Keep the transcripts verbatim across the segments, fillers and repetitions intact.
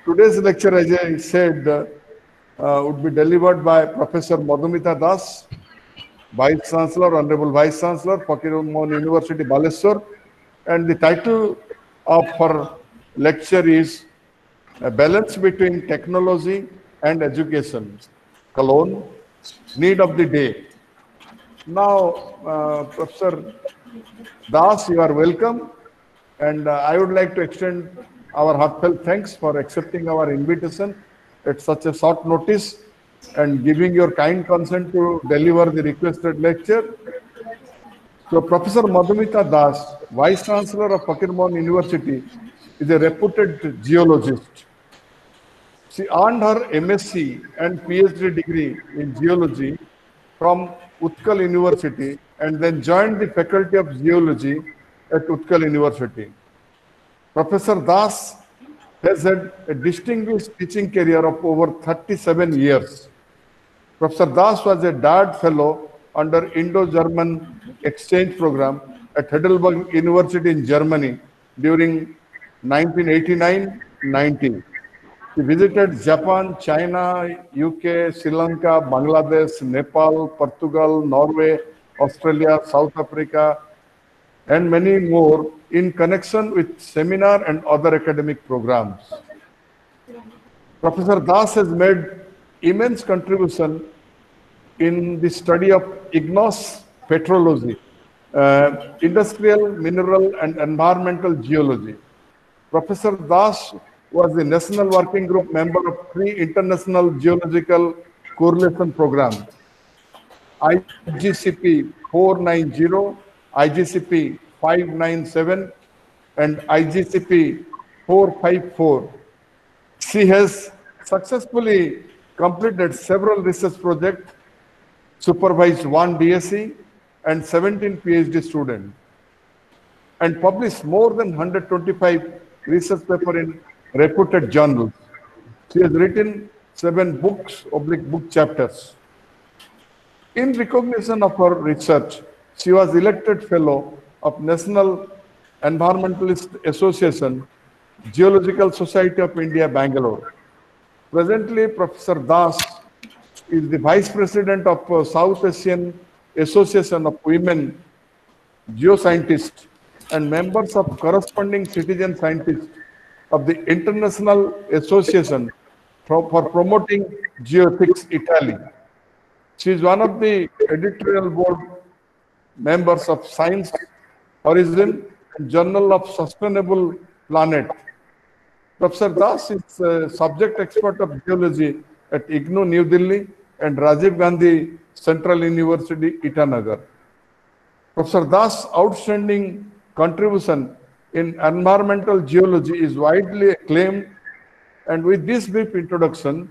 Today's lecture, as I said, uh, uh, would be delivered by Professor Madhumita Das, Vice Chancellor, Honorable Vice Chancellor, Fakir Mohon University, Baleswar. And the title of her lecture is A Balance Between Technology and Education, Cologne, Need of the Day. Now, uh, Professor Das, you are welcome. And uh, I would like to extend our heartfelt thanks for accepting our invitation at such a short notice and giving your kind consent to deliver the requested lecture. So Professor Madhumita Das, Vice Chancellor of Fakir Mohon University, is a reputed geologist. She earned her M S c and PhD degree in geology from Utkal University and then joined the Faculty of Geology at Utkal University. Professor Das has had a distinguished teaching career of over thirty-seven years. Professor Das was a D A D fellow under Indo-German exchange program at Heidelberg University in Germany during nineteen eighty-nine ninety. He visited Japan, China, U K, Sri Lanka, Bangladesh, Nepal, Portugal, Norway, Australia, South Africa, and many more in connection with seminar and other academic programs. Professor Das has made immense contribution in the study of igneous petrology, uh, industrial, mineral, and environmental geology. Professor Das was the National Working Group member of three international geological correlation programs, I G C P four ninety, I G C P five ninety-seven, and I G C P four fifty-four. She has successfully completed several research projects, supervised one D S C and seventeen PhD students, and published more than one hundred twenty-five research papers in reputed journals. She has written seven books, oblique book chapters. In recognition of her research, she was elected fellow of National Environmentalist Association, Geological Society of India, Bangalore. Presently, Professor Das is the Vice President of uh, South Asian Association of Women Geoscientists and members of corresponding citizen scientists of the International Association for, for Promoting Geoethics, Italy. She is one of the editorial board members of Science Horizon and Journal of Sustainable Planet. Professor Das is a subject expert of geology at I G N U New Delhi and Rajiv Gandhi Central University, Itanagar. Professor Das' outstanding contribution in environmental geology is widely acclaimed, and with this brief introduction,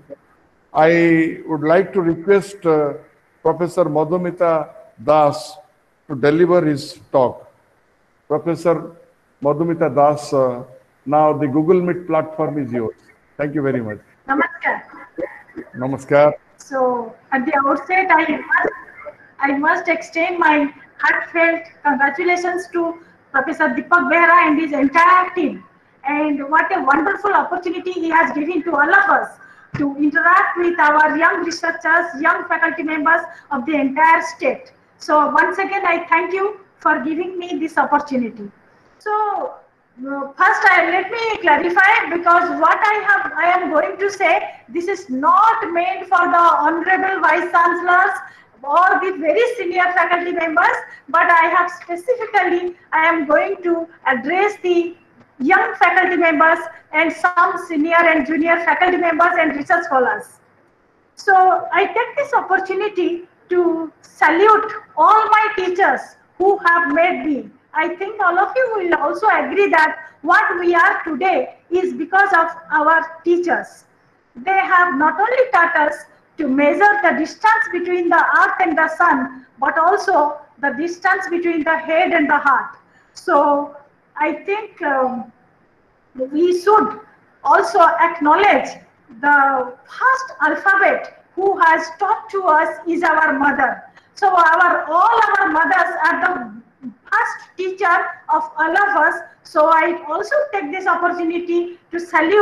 I would like to request uh, Professor Madhumita Das to deliver his talk. Professor Madhumita Das, uh, now the Google Meet platform is yours. Thank you very much. Namaskar. Namaskar. So, at the outset, I must, I must extend my heartfelt congratulations to Professor Deepak Behera and his entire team. And what a wonderful opportunity he has given to all of us to interact with our young researchers, young faculty members of the entire state. So once again, I thank you for giving me this opportunity. So uh, first, I, let me clarify, because what I have, I am going to say, this is not meant for the honorable vice chancellors or the very senior faculty members, but I have specifically, I am going to address the young faculty members and some senior and junior faculty members and research scholars. So I take this opportunity to salute all my teachers who have made me. I think all of you will also agree that what we are today is because of our teachers. They have not only taught us to measure the distance between the earth and the sun, but also the distance between the head and the heart. So I think um, we should also acknowledge the first alphabet who has taught to us is our mother. So our all our mothers are the first teacher of all of us. So I also take this opportunity to salute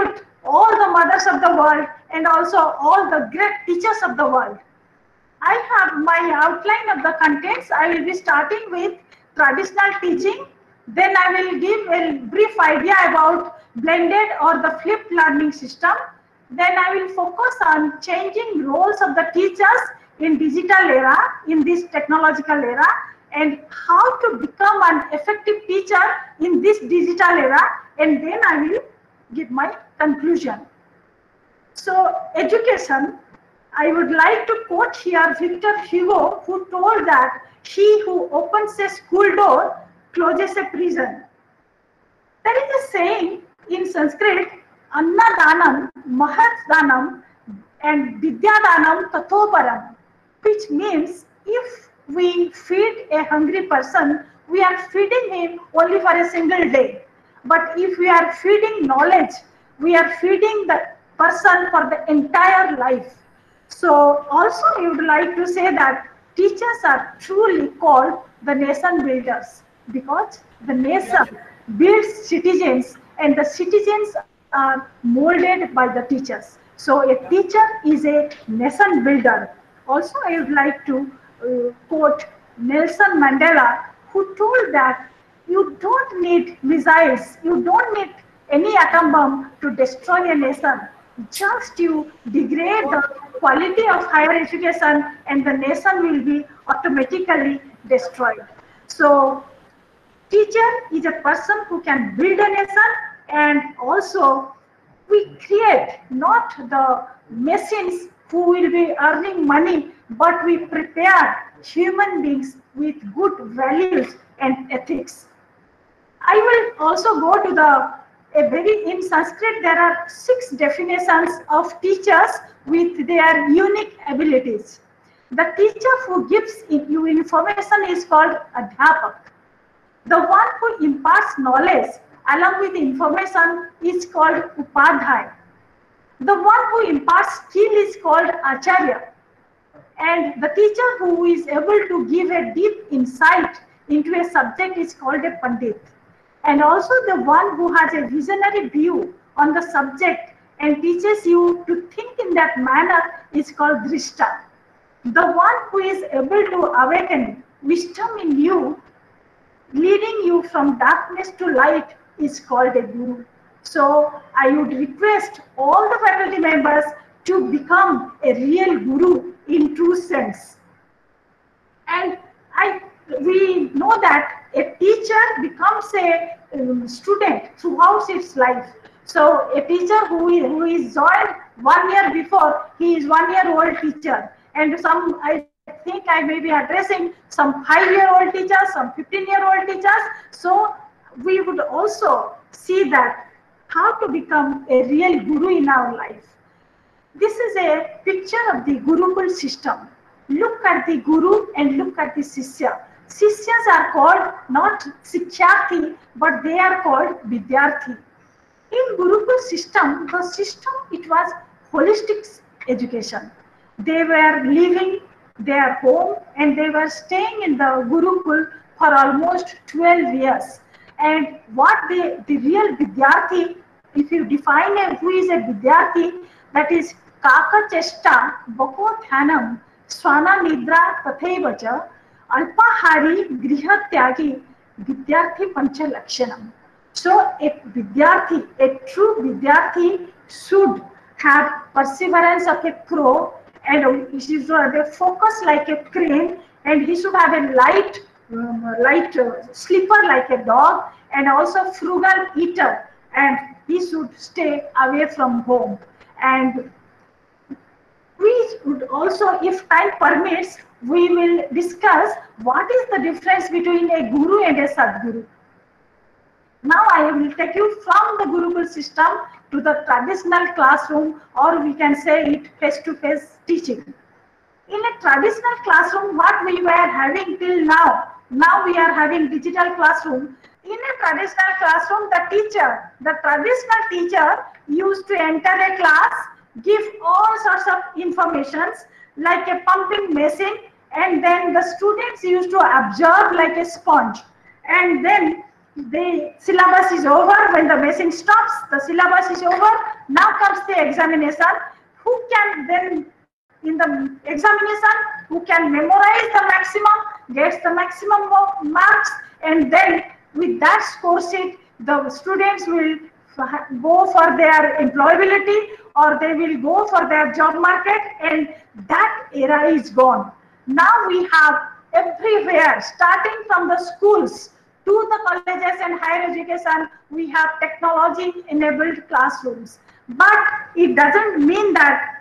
all the mothers of the world and also all the great teachers of the world. I have my outline of the contents. I will be starting with traditional teaching. Then I will give a brief idea about blended or the flipped learning system. Then I will focus on changing roles of the teachers in digital era, in this technological era, and how to become an effective teacher in this digital era. And then I will give my conclusion. So education, I would like to quote here Victor Hugo, who told that he who opens a school door closes a prison. There is a saying in Sanskrit, Anna Danam, Mahat Danam, and Vidya Danam Tathoparam, which means if we feed a hungry person, we are feeding him only for a single day. But if we are feeding knowledge, we are feeding the person for the entire life. So also I would like to say that teachers are truly called the nation builders, because the nation builds citizens and the citizens are molded by the teachers. So a teacher is a nation builder. Also I would like to uh, quote Nelson Mandela, who told that you don't need missiles, you don't need any atom bomb to destroy a nation. Just you degrade the quality of higher education and the nation will be automatically destroyed. So teacher is a person who can build a nation, and also we create not the machines who will be earning money, but we prepare human beings with good values and ethics. I will also go to the a very, in Sanskrit there are six definitions of teachers with their unique abilities. The teacher who gives you information is called Adhyapak. The one who imparts knowledge along with information is called Upadhyay. The one who imparts skill is called Acharya. And the teacher who is able to give a deep insight into a subject is called a Pandit. And also the one who has a visionary view on the subject and teaches you to think in that manner is called Drishta. The one who is able to awaken wisdom in you, leading you from darkness to light, is called a Guru. So I would request all the faculty members to become a real Guru in true sense. And I, we know that a teacher becomes a um, student throughout its life. So a teacher who is, who is joined one year before, he is one year old teacher. And some, I think I may be addressing some five year old teachers, some fifteen year old teachers. So we would also see that how to become a real Guru in our life. This is a picture of the Gurukul system. Look at the Guru and look at the Sishya. Sishyas are called not Sikhyarthi, but they are called Vidyarthi. In Gurukul system, the system, it was holistic education. They were leaving their home and they were staying in the Gurukul for almost twelve years. And what they, the real Vidyarthi, if you define a, who is a Vidyarthi, that is Kaka Chesta, Bako Dhyanam, Swana Nidra Tathaivacha, Alpahari Griha Tyagi, Vidyarthi Pancha Lakshanam. So a Vidyarthi, a true Vidyarthi should have perseverance of a crow, and he should have a focus like a crane, and he should have a light, um, light uh, sleeper like a dog, and also frugal eater, and he should stay away from home. And we would also, if time permits, we will discuss what is the difference between a Guru and a Sadguru. Now I will take you from the Gurukul system to the traditional classroom, or we can say it face-to-face teaching. In a traditional classroom, what we were having till now, now we are having digital classroom. In a traditional classroom, the teacher, the traditional teacher used to enter a class, give all sorts of informations like a pumping machine, and then the students used to absorb like a sponge. And then the syllabus is over, when the machine stops, the syllabus is over, now comes the examination. Who can then, in the examination, who can memorize the maximum, gets the maximum marks, and then with that score sheet, the students will go for their employability, or they will go for their job market, and that era is gone. Now we have everywhere, starting from the schools to the colleges and higher education, we have technology-enabled classrooms. But it doesn't mean that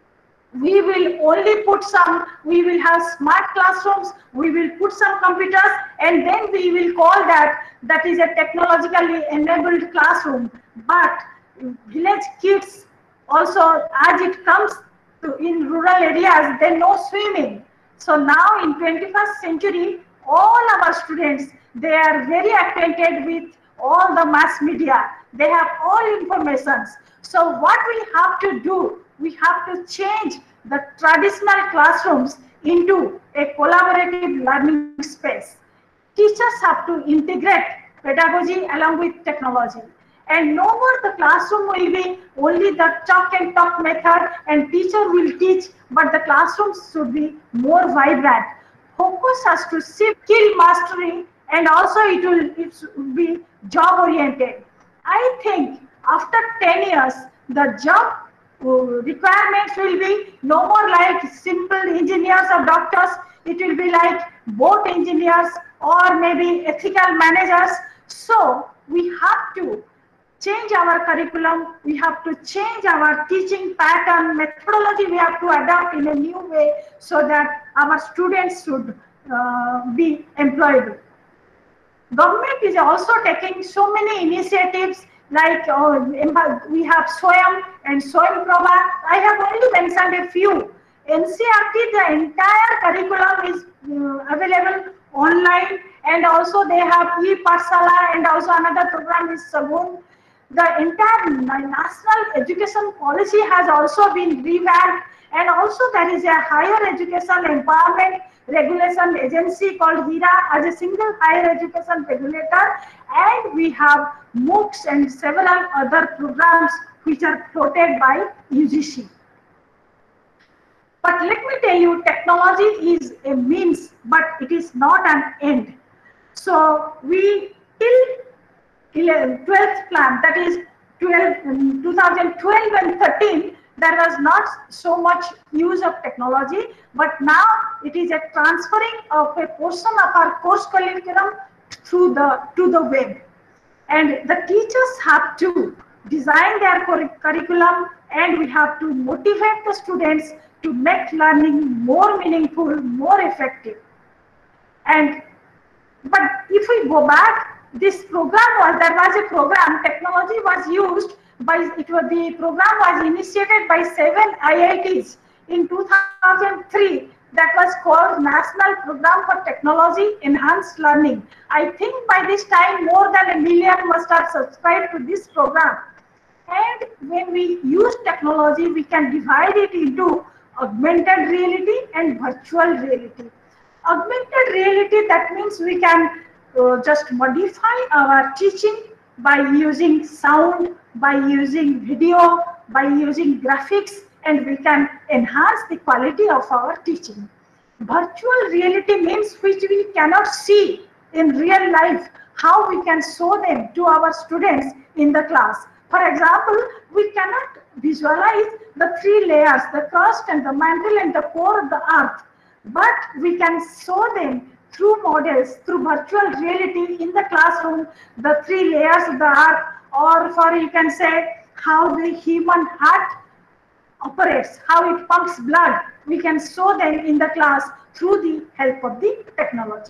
we will only put some, we will have smart classrooms, we will put some computers, and then we will call that, that is a technologically enabled classroom. But village kids also, as it comes to in rural areas, they know swimming. So now in twenty-first century, all our students, they are very acquainted with all the mass media. They have all informations. So what we have to do, we have to change the traditional classrooms into a collaborative learning space. Teachers have to integrate pedagogy along with technology. And no more the classroom will be only the chalk and talk method and teacher will teach, but the classrooms should be more vibrant. Focus has to skill mastery, and also it will, it will be job oriented. I think after ten years, the job requirements will be no more like simple engineers or doctors. It will be like boat engineers or maybe ethical managers. So we have to change our curriculum, we have to change our teaching pattern, methodology we have to adapt in a new way so that our students should uh, be employable. Government is also taking so many initiatives like uh, we have SWAYAM and SWAYAM Prabha. I have only mentioned a few. N C R T, the entire curriculum is uh, available online, and also they have e-Pathshala, and also another program is Sagun. The entire national education policy has also been revamped, and also there is a higher education empowerment regulation agency called HERA as a single higher education regulator, and we have MOOCs and several other programs which are floated by U G C. But let me tell you, technology is a means, but it is not an end. So we till twelfth plan, that is twelve, two thousand twelve and thirteen, there was not so much use of technology, but now it is a transferring of a portion of our course curriculum through the to the web, and the teachers have to design their curriculum, and we have to motivate the students to make learning more meaningful, more effective. And but if we go back, this program was, there was a program, technology was used by, it was, the program was initiated by seven I I Ts in two thousand three, that was called National Program for Technology Enhanced Learning. I think by this time more than a million must have subscribed to this program. And when we use technology, we can divide it into augmented reality and virtual reality. Augmented reality, that means we can uh, just modify our teaching by using sound, by using video, by using graphics, and we can enhance the quality of our teaching. Virtual reality means which we cannot see in real life, how we can show them to our students in the class. For example, we cannot visualize the three layers, the crust and the mantle and the core of the earth, but we can show them through models, through virtual reality in the classroom, the three layers of the earth, or for you can say how the human heart operates, how it pumps blood. We can show them in the class through the help of the technology.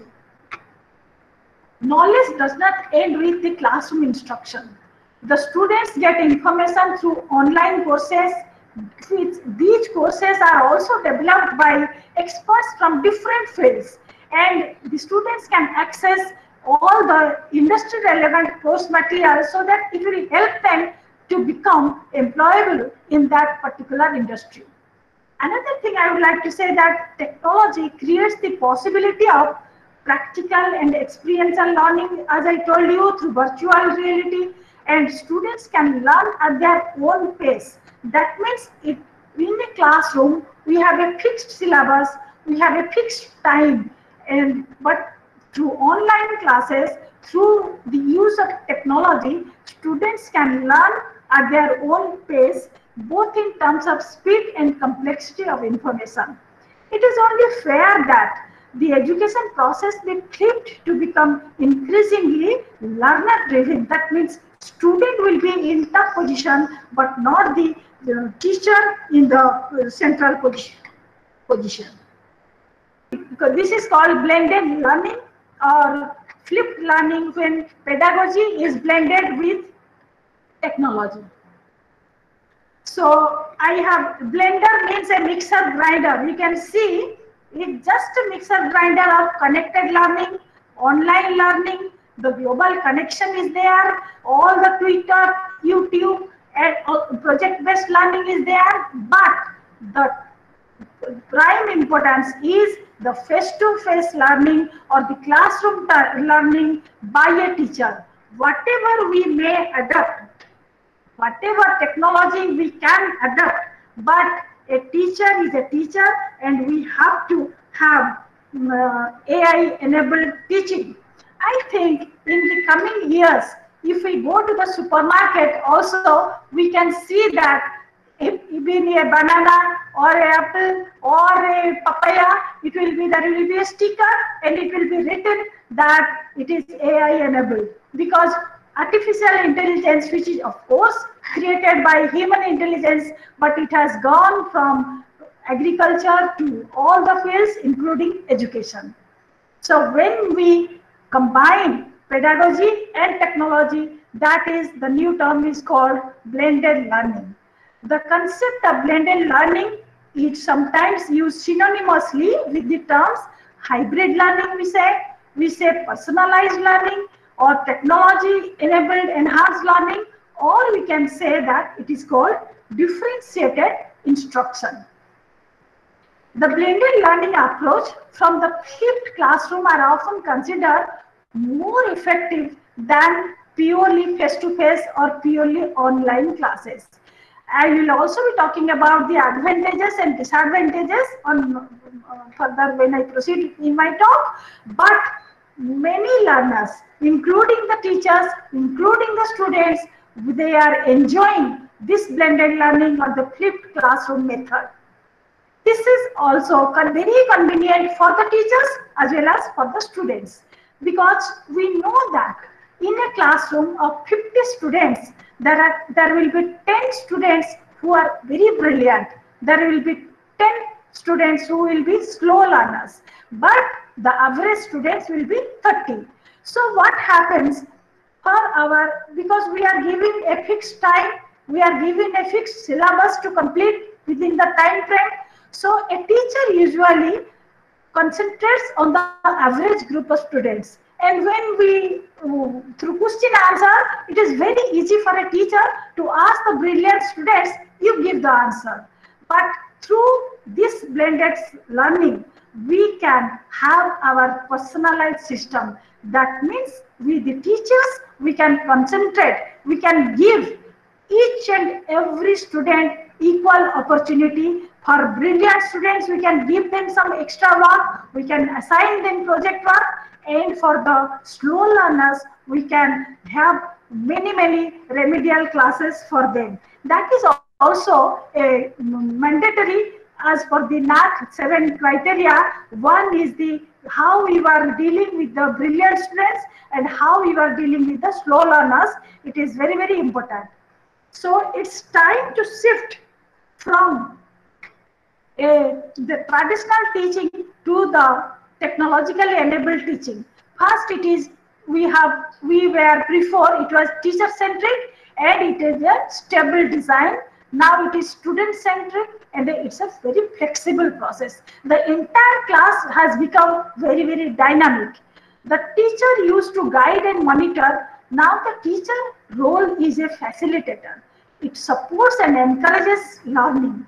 Knowledge does not end with the classroom instruction. The students get information through online courses. These courses are also developed by experts from different fields, and the students can access all the industry relevant course material so that it will help them to become employable in that particular industry. Another thing I would like to say that technology creates the possibility of practical and experiential learning, as I told you, through virtual reality, and students can learn at their own pace. That means it, in a classroom, we have a fixed syllabus, we have a fixed time, and but through online classes, through the use of technology, students can learn at their own pace, both in terms of speed and complexity of information. It is only fair that the education process be flipped to become increasingly learner-driven. That means student will be in top position, but not the, the teacher in the central position. position. Because this is called blended learning or flipped learning, when pedagogy is blended with technology. So I have blender means a mixer grinder. You can see it's just a mixer grinder of connected learning, online learning, the global connection is there, all the Twitter, YouTube, and project-based learning is there, but the prime importance is the face-to-face learning or the classroom learning by a teacher. Whatever we may adapt, whatever technology we can adapt, but a teacher is a teacher, and we have to have uh, A I-enabled teaching. I think in the coming years, if we go to the supermarket also, we can see that if even a banana or an apple or a papaya, it will be, there will be a sticker and it will be written that it is A I-enabled, because artificial intelligence, which is of course created by human intelligence, but it has gone from agriculture to all the fields, including education. So when we combine pedagogy and technology, that is, the new term is called blended learning. The concept of blended learning is sometimes used synonymously with the terms hybrid learning, we say, we say personalized learning, or technology enabled enhanced learning, or we can say that it is called differentiated instruction. The blended learning approach from the flipped classroom are often considered more effective than purely face-to-face or purely online classes. I will also be talking about the advantages and disadvantages on uh, further when I proceed in my talk, but many learners, including the teachers, including the students, they are enjoying this blended learning or the flipped classroom method. This is also very convenient for the teachers as well as for the students, because we know that in a classroom of fifty students, there are there will be ten students who are very brilliant. There will be ten students who will be slow learners, but the average students will be thirty. So what happens for our, because we are giving a fixed time, we are giving a fixed syllabus to complete within the time frame. So a teacher usually concentrates on the average group of students. And when we, through question answer, it is very easy for a teacher to ask the brilliant students, you give the answer. But through this blended learning, we can have our personalized system. That means with the teachers, we can concentrate, we can give each and every student equal opportunity. For brilliant students, we can give them some extra work, we can assign them project work, and for the slow learners, we can have many, many remedial classes for them. That is also a mandatory as for the N A C seven criteria. One is the how we were dealing with the brilliant students and how we were dealing with the slow learners. It is very, very important. So it's time to shift from a, the traditional teaching to the technologically enabled teaching. First, it is we have we were before it was teacher centric and it is a stable design. Now it is student centric and it's a very flexible process. The entire class has become very, very dynamic. The teacher used to guide and monitor. Now the teacher role is a facilitator. It supports and encourages learning.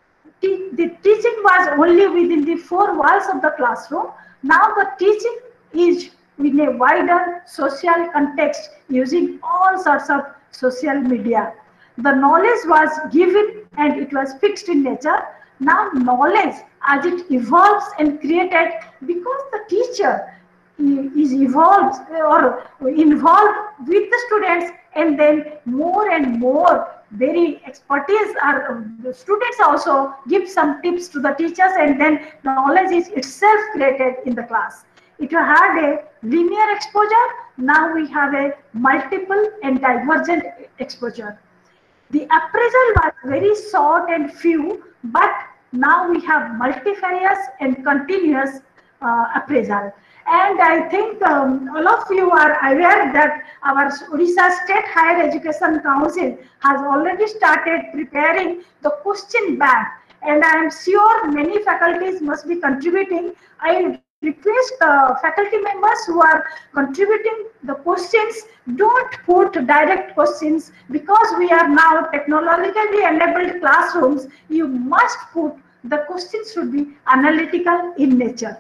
The teaching was only within the four walls of the classroom. Now the teaching is in a wider social context using all sorts of social media. The knowledge was given and it was fixed in nature. Now knowledge, as it evolves and created, because the teacher is evolved or involved with the students, and then more and more very expertise are the students also give some tips to the teachers, and then knowledge is itself created in the class. It had a linear exposure, now we have a multiple and divergent exposure. The appraisal was very short and few, but now we have multifarious and continuous uh, appraisal. And I think um, all of you are aware that our Odisha State Higher Education Council has already started preparing the question bank, and I am sure many faculties must be contributing. I request the faculty members who are contributing the questions, don't put direct questions, because we are now technologically enabled classrooms. You must put the questions should be analytical in nature.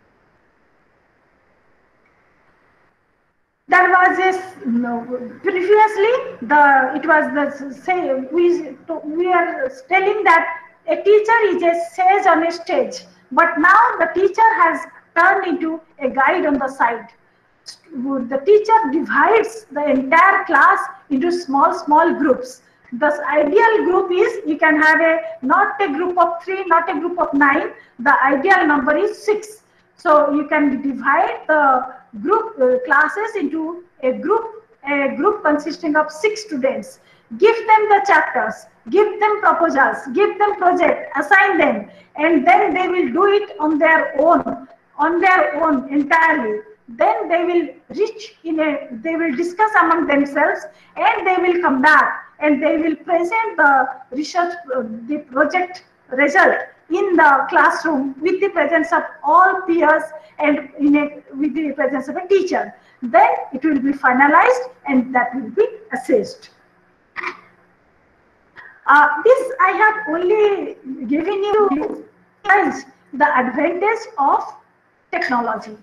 There was this no, previously the it was the say we we are telling that a teacher is a sage on a stage, but now the teacher has turned into a guide on the side. The teacher divides the entire class into small small groups. The ideal group is you can have a not a group of three, not a group of nine. The ideal number is six. So you can divide the group uh, classes into a group, a group consisting of six students. Give them the chapters, give them proposals, give them project, assign them, and then they will do it on their own, on their own entirely. Then they will reach in a, they will discuss among themselves, and they will come back and they will present the research, uh, the project result in the classroom with the presence of all peers and in a, with the presence of a teacher. Then it will be finalized and that will be assessed. Uh, this I have only given you the advantage of technology.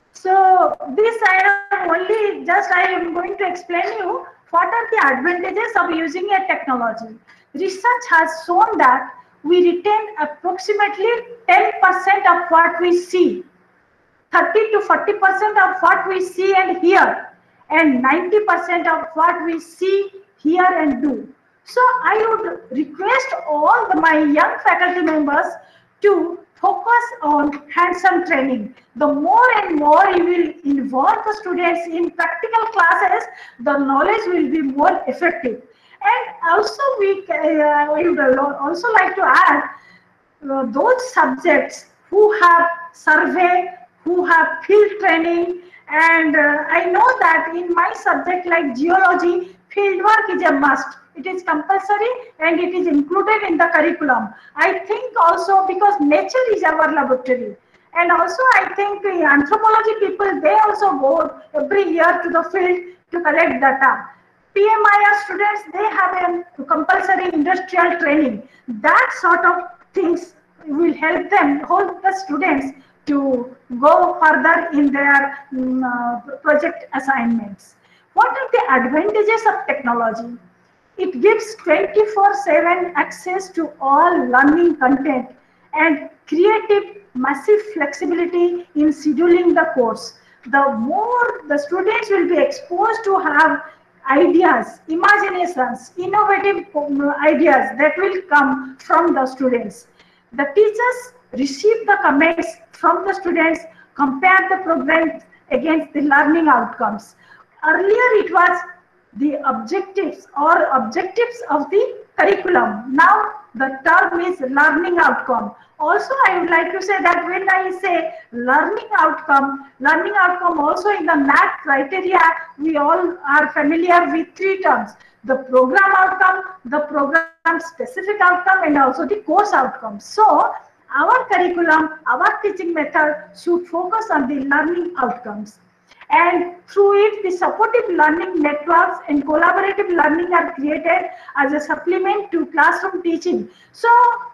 So this I have only just I am going to explain you what are the advantages of using a technology. Research has shown that we retain approximately ten percent of what we see, thirty to forty percent of what we see and hear, and ninety percent of what we see, hear and do. So I would request all the, my young faculty members to focus on hands-on training. The more and more you will involve the students in practical classes, the knowledge will be more effective. And also, we uh, I would also like to add uh, those subjects who have survey, who have field training, and uh, I know that in my subject like geology, field work is a must. It is compulsory and it is included in the curriculum. I think also because nature is our laboratory. And also I think the anthropology people, they also go every year to the field to collect data. P M I R students, they have a compulsory industrial training. That sort of things will help them, hold the students to go further in their um, uh, project assignments. What are the advantages of technology? It gives twenty-four seven access to all learning content and creative massive flexibility in scheduling the course. The more the students will be exposed to have ideas, imaginations, innovative ideas that will come from the students. The teachers receive the comments from the students, compare the programs against the learning outcomes. Earlier it was the objectives or objectives of the curriculum. Now the term is learning outcome. Also, I would like to say that when I say learning outcome, learning outcome also in the NAAC criteria, we all are familiar with three terms: the program outcome, the program specific outcome, and also the course outcome. So our curriculum, our teaching method should focus on the learning outcomes. And through it, the supportive learning networks and collaborative learning are created as a supplement to classroom teaching. So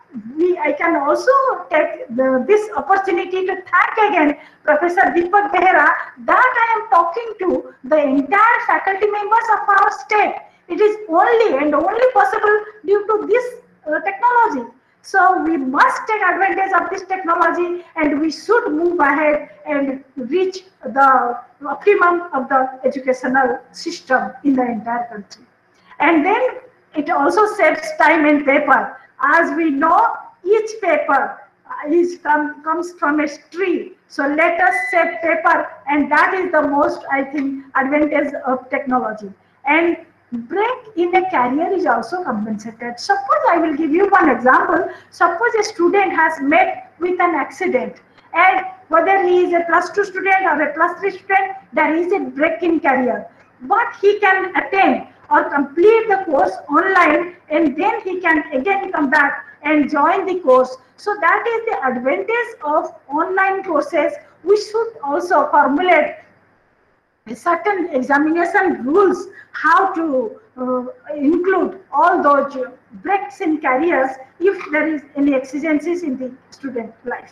we, I can also take the, this opportunity to thank again Professor Deepak Behera that I am talking to the entire faculty members of our state. It is only and only possible due to this uh, technology. So we must take advantage of this technology, and we should move ahead and reach the optimum of the educational system in the entire country. And then it also saves time and paper. As we know, each paper is come, comes from a tree. So let us save paper, and that is the most, I think, advantage of technology. And break in a career is also compensated. Suppose I will give you one example. Suppose a student has met with an accident, and whether he is a plus two student or a plus three student, there is a break in career. But he can attend or complete the course online, and then he can again come back and join the course. So that is the advantage of online courses. We should also formulate certain examination rules, how to uh, include all those breaks in careers if there is any exigencies in the student life.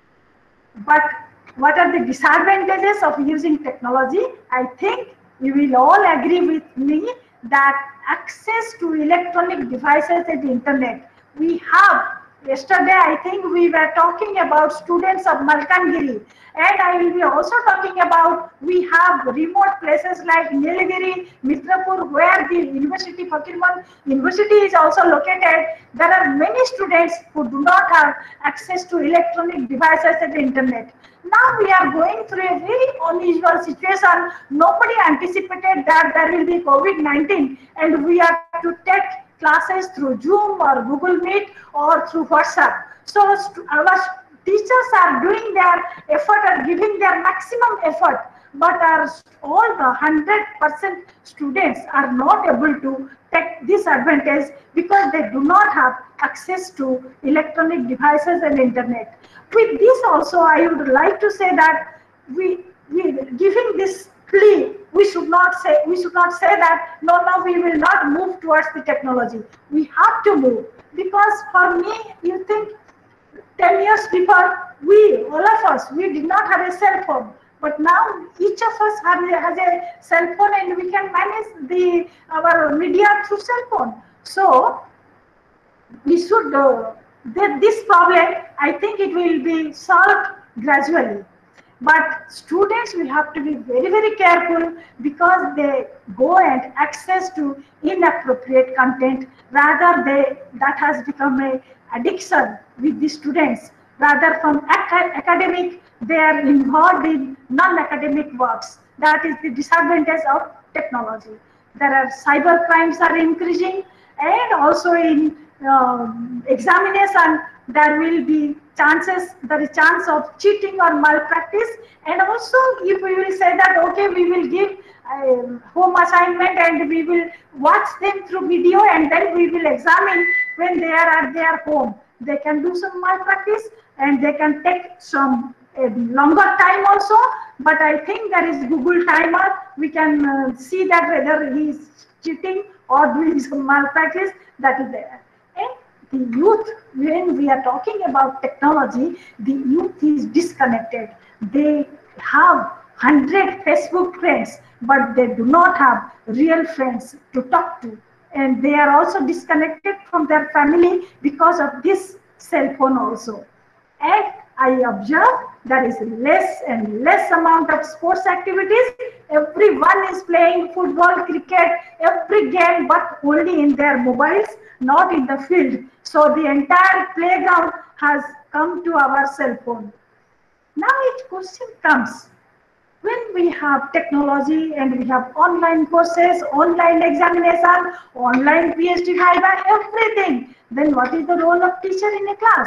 But what are the disadvantages of using technology? I think you will all agree with me that access to electronic devices and the internet. We have, yesterday I think we were talking about students of Malkangiri, and I will be also talking about we have remote places like Nilgiri, Mitrapur, where the University Fakirman University is also located. There are many students who do not have access to electronic devices and the internet. Now we are going through a very unusual situation. Nobody anticipated that there will be COVID nineteen, and we have to take classes through Zoom or Google Meet or through WhatsApp. So our teachers are doing their effort and giving their maximum effort, but our, all the one hundred percent students are not able to take this advantage because they do not have access to electronic devices and internet. With this also, I would like to say that we, we giving this plea, we should not say we should not say that no, no, we will not move towards the technology. We have to move, because for me, you think ten years before, we all of us we did not have a cell phone, but now each of us have a, has a cell phone, and we can manage the our media through cell phone. So we should uh, this problem, I think it will be solved gradually. But students will have to be very, very careful, because they go and access to inappropriate content. Rather, they that has become a addiction with the students. Rather from ac academic, they are involved in non-academic works. That is the disadvantage of technology. There are cyber crimes are increasing, and also in uh, examination there will be chances, there is chance of cheating or malpractice. And also, if we will say that okay, we will give um, home assignment and we will watch them through video, and then we will examine when they are at their home, they can do some malpractice, and they can take some uh, longer time also. But I think there is Google timer, we can uh, see that whether he is cheating or doing some malpractice, that is there. And the youth, when we are talking about technology, the youth is disconnected. They have one hundred Facebook friends, but they do not have real friends to talk to. And they are also disconnected from their family because of this cell phone also. And I observe there is less and less amount of sports activities. Everyone is playing football, cricket, every game, but only in their mobiles, not in the field. So the entire playground has come to our cell phone. Now each question comes, when we have technology and we have online courses, online examination, online PhD viva, everything, then what is the role of teacher in a class?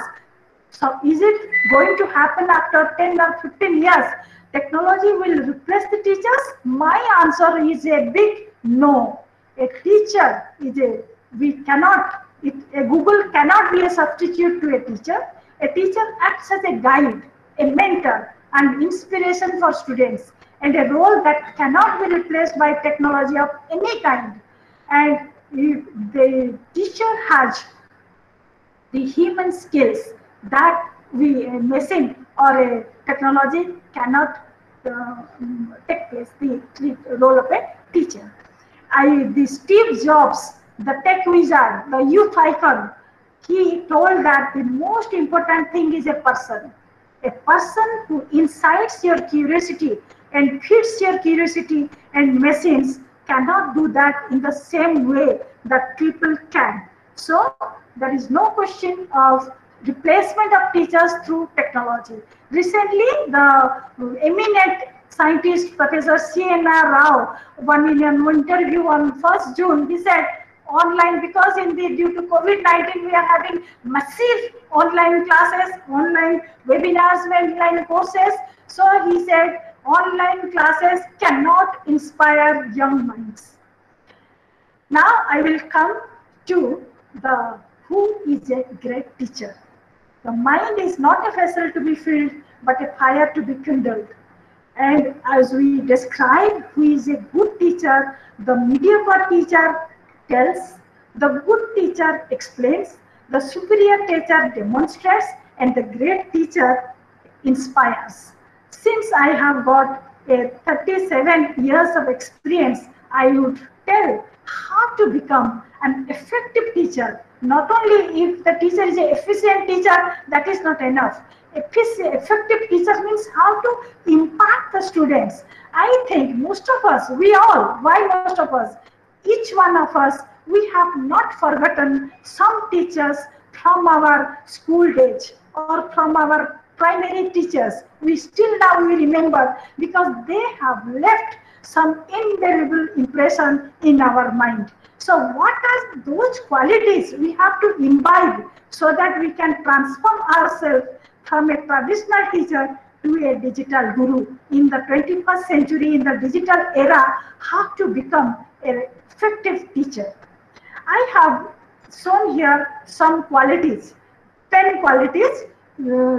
So is it going to happen after ten or fifteen years? Technology will replace the teachers? My answer is a big no. A teacher is a, we cannot, it, a Google cannot be a substitute to a teacher. A teacher acts as a guide, a mentor, and inspiration for students, and a role that cannot be replaced by technology of any kind. And if the teacher has the human skills that we a machine or a technology cannot uh, take place, the, the role of a teacher. I, the Steve Jobs, the tech wizard, the youth icon, he told that the most important thing is a person. A person who incites your curiosity and feeds your curiosity, and machines cannot do that in the same way that people can. So there is no question of replacement of teachers through technology. Recently, the eminent scientist Professor C N R Rao, one in an interview on first June, he said online, because in the due to COVID nineteen we are having massive online classes, online webinars, online courses. So he said online classes cannot inspire young minds. Now I will come to the who is a great teacher. The mind is not a vessel to be filled, but a fire to be kindled. And as we describe who is a good teacher, the mediocre teacher tells, the good teacher explains, the superior teacher demonstrates, and the great teacher inspires. Since I have got a thirty-seven years of experience, I would tell how to become an effective teacher. Not only if the teacher is an efficient teacher, that is not enough. Effective teacher means how to impact the students. I think most of us, we all, why most of us? Each one of us, we have not forgotten some teachers from our school days or from our primary teachers. We still now we remember because they have left some indelible impression in our mind. So what are those qualities we have to imbibe so that we can transform ourselves from a traditional teacher to a digital guru in the twenty-first century, in the digital era, how to become an effective teacher. I have shown here some qualities, ten qualities. Uh,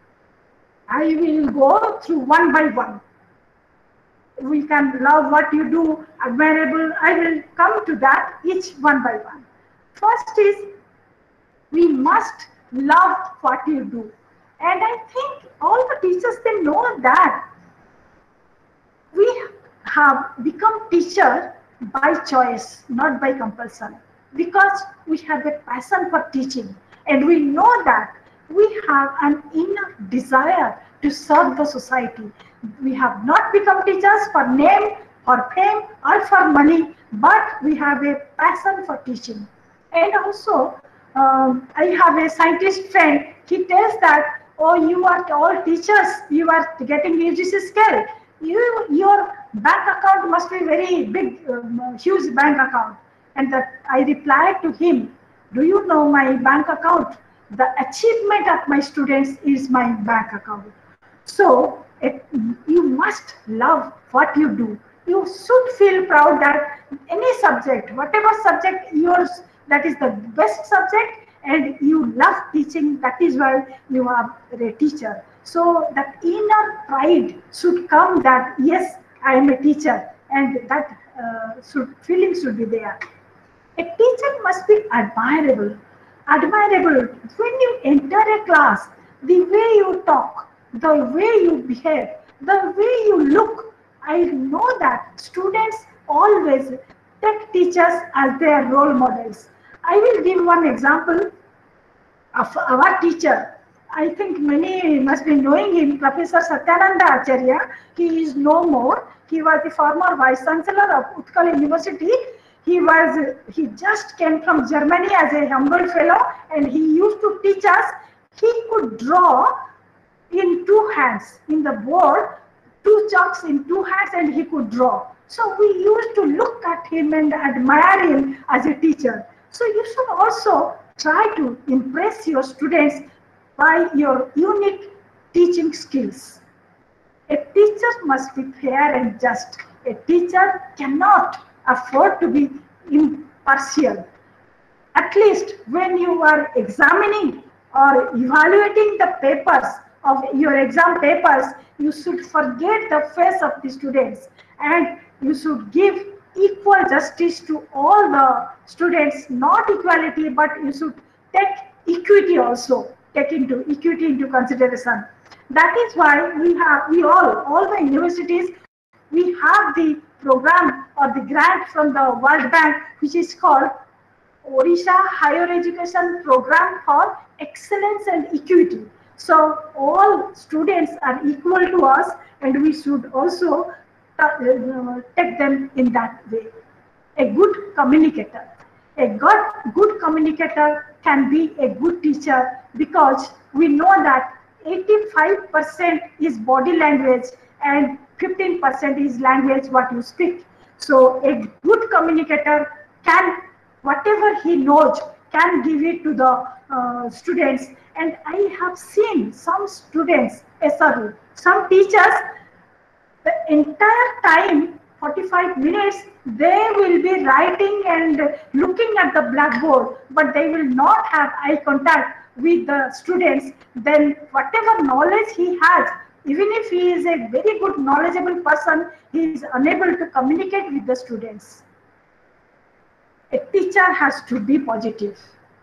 I will go through one by one. We can love what you do, admirable. I will come to that each one by one. First is, we must love what you do. And I think all the teachers, they know that we have become teacher by choice, not by compulsion, because we have a passion for teaching. And we know that we have an inner desire to serve the society. We have not become teachers for name, for fame, or for money, but we have a passion for teaching. And also, um, I have a scientist friend, he tells that, oh, you are all teachers, you are getting U G C scale. You, your bank account must be very big, um, huge bank account. And that I replied to him, do you know my bank account? The achievement of my students is my bank account. So it, you must love what you do. You should feel proud that any subject, whatever subject yours, that is the best subject, and you love teaching, that is why you are a teacher. So that inner pride should come that, yes, I am a teacher, and that uh, should, feeling should be there. A teacher must be admirable. Admirable. When you enter a class, the way you talk, the way you behave, the way you look, I know that students always take teachers as their role models. I will give one example of our teacher. I think many must be knowing him, Professor Satyananda Acharya. He is no more. He was the former Vice Chancellor of Utkal University. He was, he just came from Germany as a humble fellow, and he used to teach us. He could draw in two hands, in the board, two chalks in two hands, and he could draw. So we used to look at him and admire him as a teacher. So you should also try to impress your students by your unique teaching skills. A teacher must be fair and just. A teacher cannot afford to be impartial. At least when you are examining or evaluating the papers of your exam papers, you should forget the face of the students, and you should give equal justice to all the students, not equality, but you should take equity also, take into equity into consideration. That is why we have, we all, all the universities, we have the program or the grant from the World Bank, which is called Odisha Higher Education Program for Excellence and Equity. So all students are equal to us, and we should also uh, take them in that way. A good communicator. A good, good communicator can be a good teacher, because we know that eighty-five percent is body language and fifteen percent is language what you speak. So a good communicator can, whatever he knows, can give it to the uh, students. And I have seen some students, uh, sorry, some teachers, the entire time, forty-five minutes, they will be writing and looking at the blackboard, but they will not have eye contact with the students. Then whatever knowledge he has, even if he is a very good knowledgeable person, he is unable to communicate with the students. A teacher has to be positive.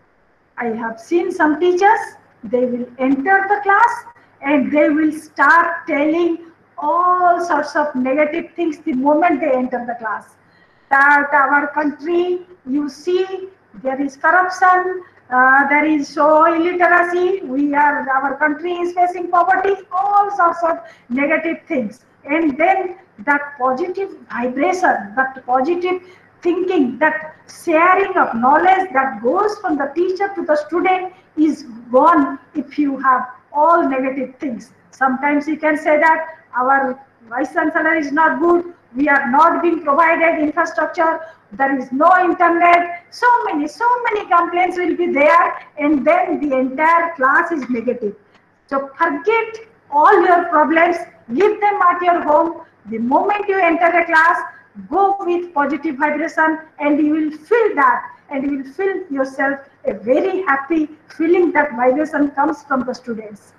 I have seen some teachers, they will enter the class and they will start telling all sorts of negative things the moment they enter the class. That our country, you see, there is corruption, uh, there is so illiteracy, we are, our country is facing poverty, all sorts of negative things. And then that positive vibration, that positive thinking, that sharing of knowledge that goes from the teacher to the student is gone if you have all negative things. Sometimes you can say that our vice chancellor is not good, we are not being provided infrastructure, there is no internet, so many, so many complaints will be there, and then the entire class is negative. So forget all your problems, leave them at your home. The moment you enter a class, go with positive vibration, and you will feel that, and you will feel yourself a very happy feeling. That vibration comes from the students.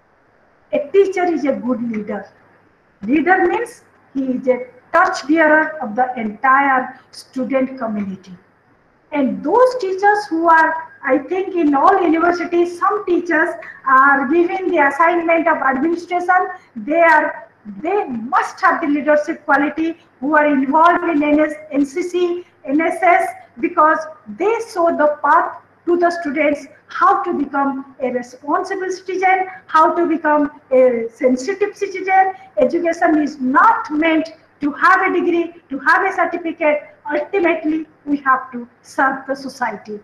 A teacher is a good leader. Leader means he is a touch bearer of the entire student community. And those teachers who are, I think in all universities, some teachers are given the assignment of administration. They are, they must have the leadership quality, who are involved in N C C, N S S, because they show the path to the students how to become a responsible citizen, how to become a sensitive citizen. Education is not meant to have a degree, to have a certificate. Ultimately, we have to serve the society.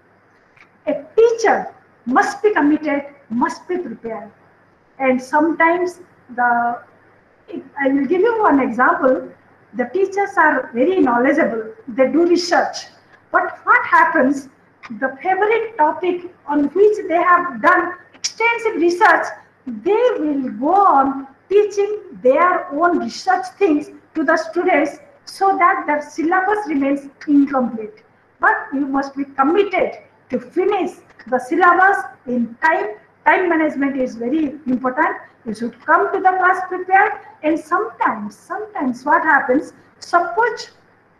A teacher must be committed, must be prepared. And sometimes, the, I will give you one example. The teachers are very knowledgeable, they do research. But what happens, the favorite topic on which they have done extensive research, they will go on teaching their own research things to the students, so that their syllabus remains incomplete. But you must be committed to finish the syllabus in time. Time management is very important. You should come to the class prepared. And sometimes, sometimes what happens, suppose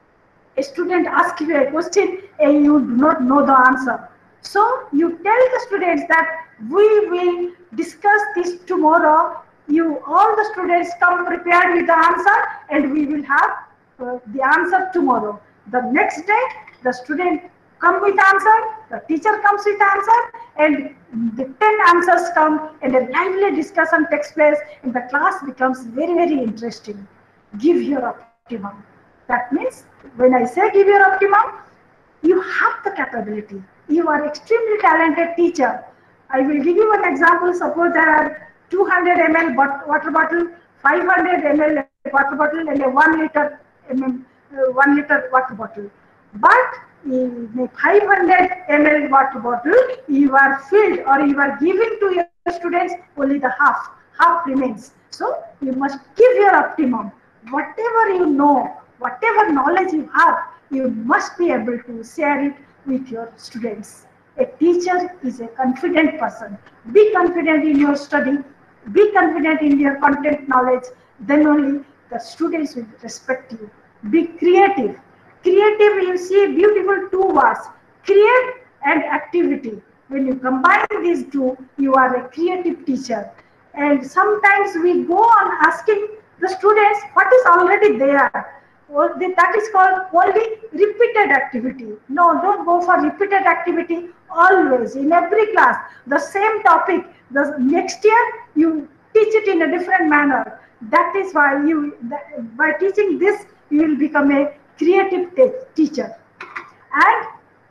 a student asks you a question and you do not know the answer. So you tell the students that we will discuss this tomorrow. You, all the students, come prepared with the answer, and we will have uh, the answer tomorrow. The next day, the student come with answer, the teacher comes with answer, and the ten answers come, and a lively discussion takes place, and the class becomes very, very interesting. Give your optimum. That means, when I say give your optimum, you have the capability. You are extremely talented teacher. I will give you an example. Suppose there are two hundred milliliters water bottle, five hundred milliliters water bottle, and a one liter, uh, one liter water bottle. But in a five hundred milliliters water bottle, you are filled, or you are giving to your students only the half. Half remains. So you must give your optimum. Whatever you know, whatever knowledge you have, you must be able to share it with your students. A teacher is a confident person. Be confident in your study. Be confident in your content knowledge. Then only the students will respect you. Be creative. Creative, you see beautiful two words, create and activity. When you combine these two, you are a creative teacher. And sometimes we go on asking the students what is already there. Well, that is called only repeated activity. No, don't go for repeated activity always in every class. The same topic, the next year you teach it in a different manner. That is why you, by teaching this, you will become a creative teacher. And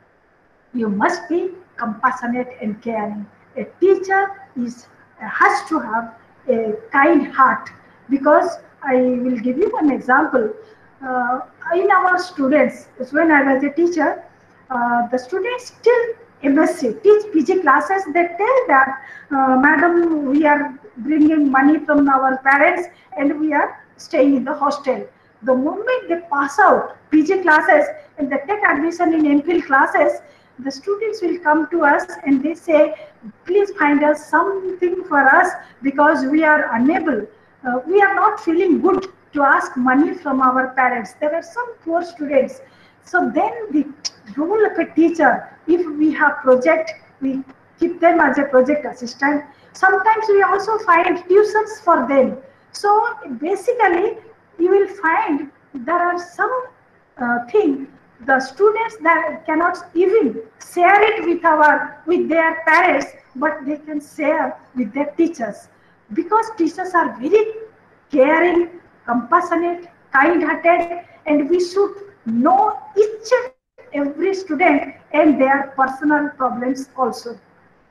you must be compassionate and caring. A teacher is has to have a kind heart, because I will give you one example. Uh, in our students, when I was a teacher, uh, the students still M S C, teach P G classes, they tell that, uh, madam, we are bringing money from our parents and we are staying in the hostel. The moment they pass out P G classes and they take admission in M Phil classes, the students will come to us and they say, please find us something for us, because we are unable, uh, we are not feeling good to ask money from our parents. There are some poor students. So then the role of a teacher, if we have project, we keep them as a project assistant. Sometimes we also find tuitions for them. So basically, you will find there are some uh, things the students that cannot even share it with our with their parents, but they can share with their teachers, because teachers are very caring, compassionate, kind-hearted, and we should know each and every student and their personal problems also.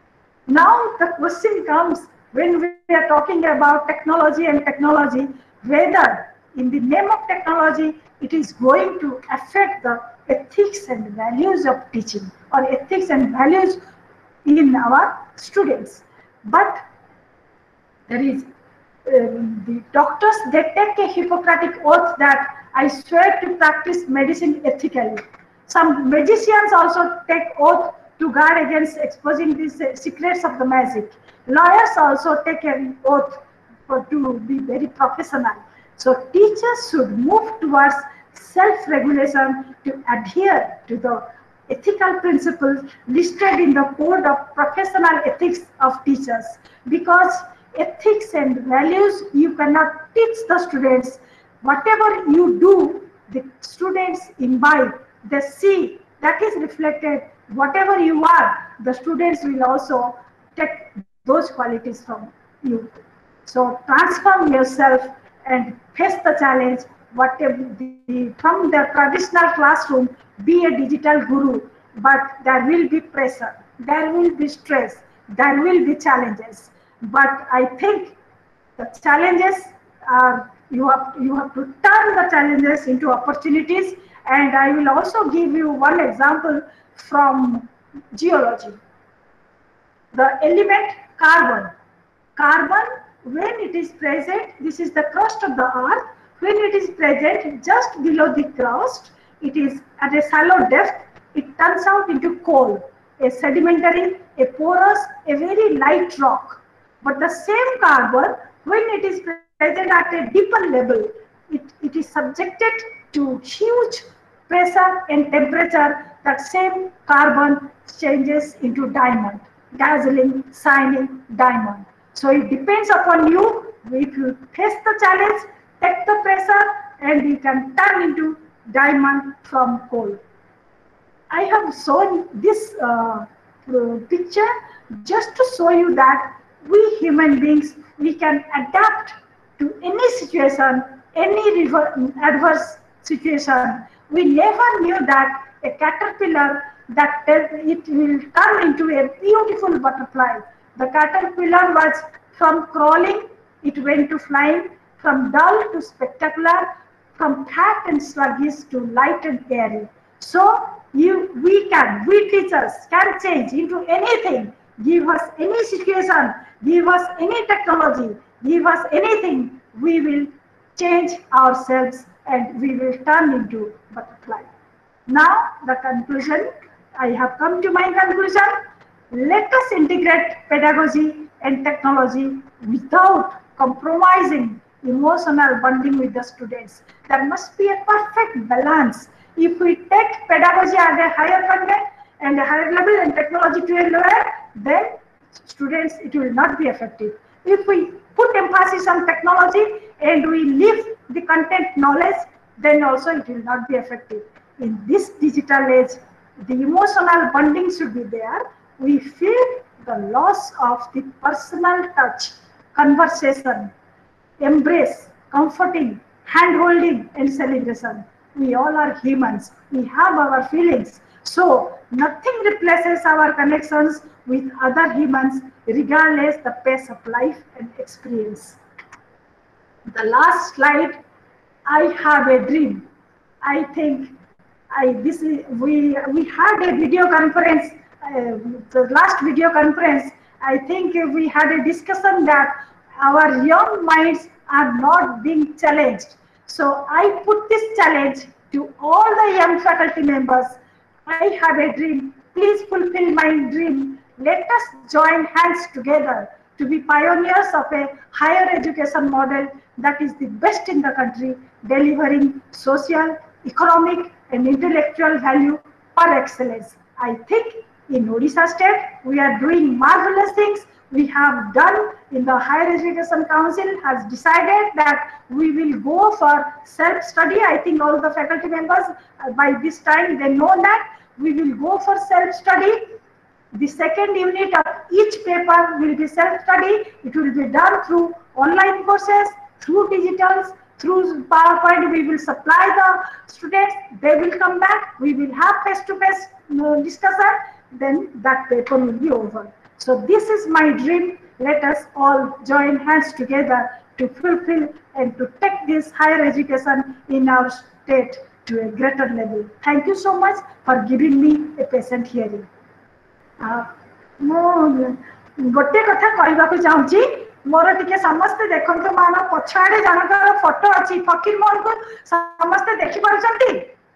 Now the question comes, when we are talking about technology and technology, whether in the name of technology it is going to affect the ethics and values of teaching, or ethics and values in our students. But there is um, the doctors, they take a Hippocratic oath that I swear to practice medicine ethically. Some magicians also take oath to guard against exposing these uh, secrets of the magic. Lawyers also take an oath for, to be very professional. So teachers should move towards self-regulation to adhere to the ethical principles listed in the Code of Professional Ethics of Teachers, because ethics and values you cannot teach the students. Whatever you do, the students imbibe, they see, that is reflected. Whatever you are, the students will also take those qualities from you. So transform yourself and face the challenge. Whatever the, from the traditional classroom, be a digital guru, but there will be pressure, there will be stress, there will be challenges. But I think the challenges are, you have, you have to turn the challenges into opportunities. And I will also give you one example from geology. The element carbon. Carbon, when it is present, this is the crust of the earth. When it is present just below the crust, it is at a shallow depth, it turns out into coal, a sedimentary, a porous, a very light rock. But the same carbon, when it is present at a deeper level, it, it is subjected to huge pressure and temperature. That same carbon changes into diamond, dazzling, shining diamond. So it depends upon you. If you face the challenge, take the pressure, and you can turn into diamond from coal. I have shown this uh, picture just to show you that we human beings, we can adapt to any situation, any adverse situation. We never knew that a caterpillar, that it will turn into a beautiful butterfly. The caterpillar was from crawling, it went to flying, from dull to spectacular, from fat and sluggish to light and airy. So you, we can, we teachers can change into anything. Give us any situation, give us any technology, give us anything, we will change ourselves and we will turn into butterfly. Now the conclusion, I have come to my conclusion. Let us integrate pedagogy and technology without compromising emotional bonding with the students. There must be a perfect balance. If we take pedagogy as a higher content and a higher level and technology to a lower, then students, it will not be effective. If we put emphasis on technology and we leave the content knowledge, then also it will not be effective. In this digital age, the emotional bonding should be there. We feel the loss of the personal touch, conversation, embrace, comforting, hand-holding, and celebration. We all are humans. We have our feelings. So nothing replaces our connections with other humans, regardless the pace of life and experience. The last slide, I have a dream. I think I this is, we we had a video conference. Uh, the last video conference, I think we had a discussion that our young minds are not being challenged. So I put this challenge to all the young faculty members. I have a dream. Please fulfill my dream. Let us join hands together to be pioneers of a higher education model that is the best in the country, delivering social, economic, and intellectual value per excellence. I think in Odisha state, we are doing marvelous things. We have done in the Higher Education Council has decided that we will go for self-study. I think all the faculty members uh, by this time they know that we will go for self-study. The second unit of each paper will be self-study. It will be done through online courses, through digitals, through PowerPoint. We will supply the students. They will come back. We will have face-to-face -face discussion. Then that paper will be over. So this is my dream. Let us all join hands together to fulfill and to take this higher education in our state to a greater level. Thank you so much for giving me a patient hearing. गोटे कथा कहवाक चाहूँगी मोर टिके समस्ते देखंतु मान पछाड़े जनकर photo अछि फकीर मोहन को समस्ते देखि पारछंती।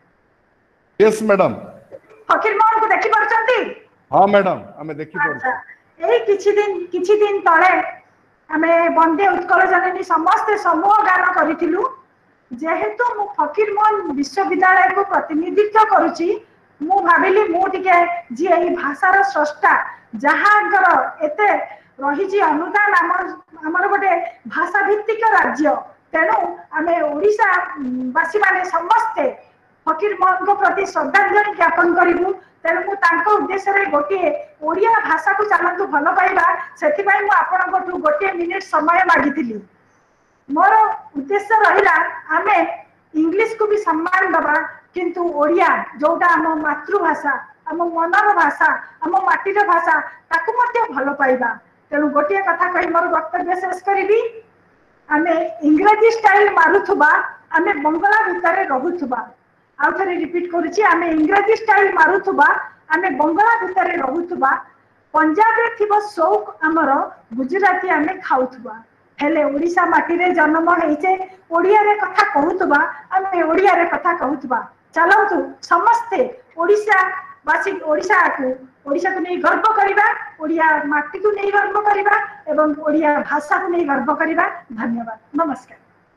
यस मैडम, फकीर मोहन को देखि पारछंती? हां मैडम, हमें देखि पारछ। एई किछि दिन किछि दिन तळे हमें वंदे उत्कल जननी समस्ते समूह गान करिथिलु। जेहेतु मु फकीर मोहन विश्वविद्यालय को प्रतिनिधित्व करूची, मु भाबिली मु टिके जे एई भाषार स्रष्टा जहांकर एते रहिजी अनुदान हमर हमर गोटे भाषा भित्तिक राज्य, तेणु आमे ओडिशा वासी माने समस्ते फकीर मोहन को प्रति श्रद्धांजलि ज्ञापन करिबु। तेणु मु तांको उद्देश्य रे गोटे ओडिया भाषा को चालंतु भल पाइबा, सेति पई मु आपन कोठु गोटे मिनिट समय मागिथिली। मोर उद्देश्य रहिला आमे इंग्लिश को भी सम्मान दबा, किंतु ओडिया जोटा हम मातृभाषा, हम मनर भाषा, हम माटीर भाषा ताकू मध्य भल पाइबा। तेणु गोटे कथा कहि मोर वक्तव्य शेष करिबी। आमे इंग्रजी स्टाइल मारुथुबा, आमे बंगला भितरे रहुथुबा। आउ थरे रिपीट करूची, आमे इंग्रजी स्टाइल मारुथुबा, आमे बंगला भितरे रहुथुबा। पंजाब रे थिबो शौक हमर गुजराती आमे खाउथुबा। हेले ओडिशा माटी रे जन्म हेइचे, ओडिया रे कथा कहूथुबा, आमे ओडिया रे कथा कहूथुबा। चलंतु समस्ते ओडिशा वासी ओडिशा को ओडिशा को नहीं गर्व करिबा, ओडिया माटी को नहीं गर्व करिबा एवं ओडिया भाषा को नहीं गर्व करिबा। धन्यवाद, नमस्कार।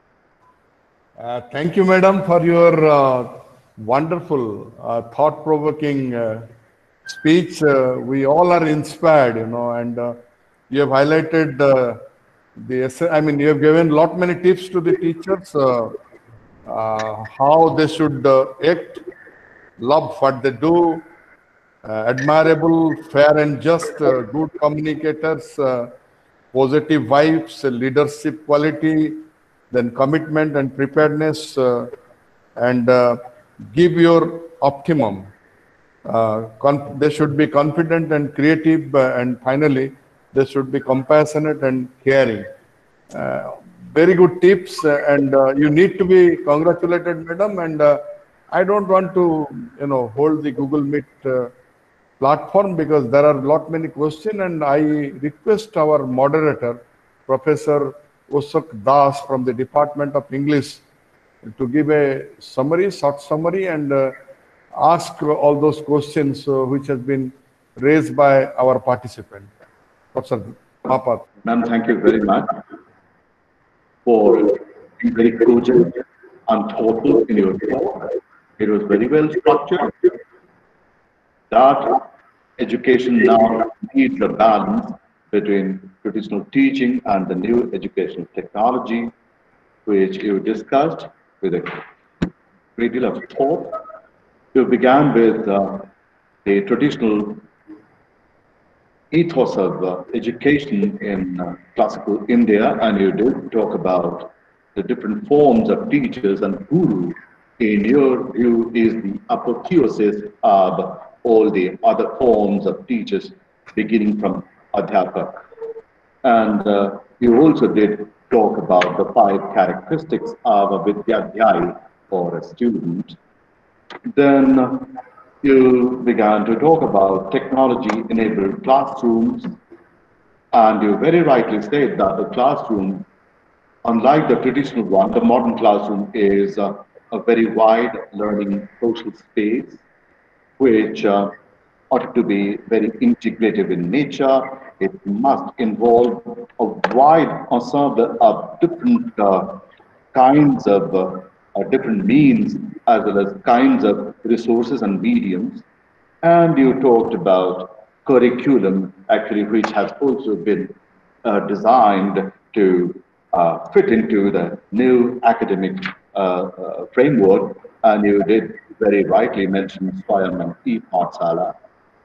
Uh, thank you, madam, for your uh, wonderful, uh, thought-provoking uh, speech. Uh, we all are inspired, you know, and uh, you have highlighted uh, the. I mean, you have given lot many tips to the teachers uh, uh, how they should uh, act, love what they do, uh, admirable, fair and just, uh, good communicators, uh, positive vibes, uh, leadership quality, then commitment and preparedness, uh, and uh, give your optimum. Uh, they should be confident and creative, uh, and finally, they should be compassionate and caring. Uh, very good tips, uh, and uh, you need to be congratulated, madam. And uh, I don't want to, you know, hold the Google Meet uh, platform because there are lot many questions, and I request our moderator, Professor Usak Das from the Department of English, to give a summary, short summary, and uh, ask all those questions uh, which has been raised by our participant. Professor Mahapat. Ma'am, thank you very much for being very cogent and thoughtful in your report. It was very well structured. that education now needs a balance between traditional teaching and the new educational technology, which you discussed with a great deal of thought. You began with uh, the traditional ethos of uh, education in uh, classical India, and you did talk about the different forms of teachers, and guru, in your view, is the apotheosis of all the other forms of teachers, beginning from Adhyapak. And uh, you also did talk about the five characteristics of a Vidyadhyayi or a student. Then you began to talk about technology-enabled classrooms, and you very rightly said that the classroom, unlike the traditional one, the modern classroom is uh, a very wide learning social space, which uh, ought to be very integrative in nature. It must involve a wide ensemble of different uh, kinds of uh, uh, different means, as well as kinds of resources and mediums. And you talked about curriculum, actually, which has also been uh, designed to uh, fit into the new academic uh, uh, framework. And you did very rightly mention Swayam and e-Pathshala.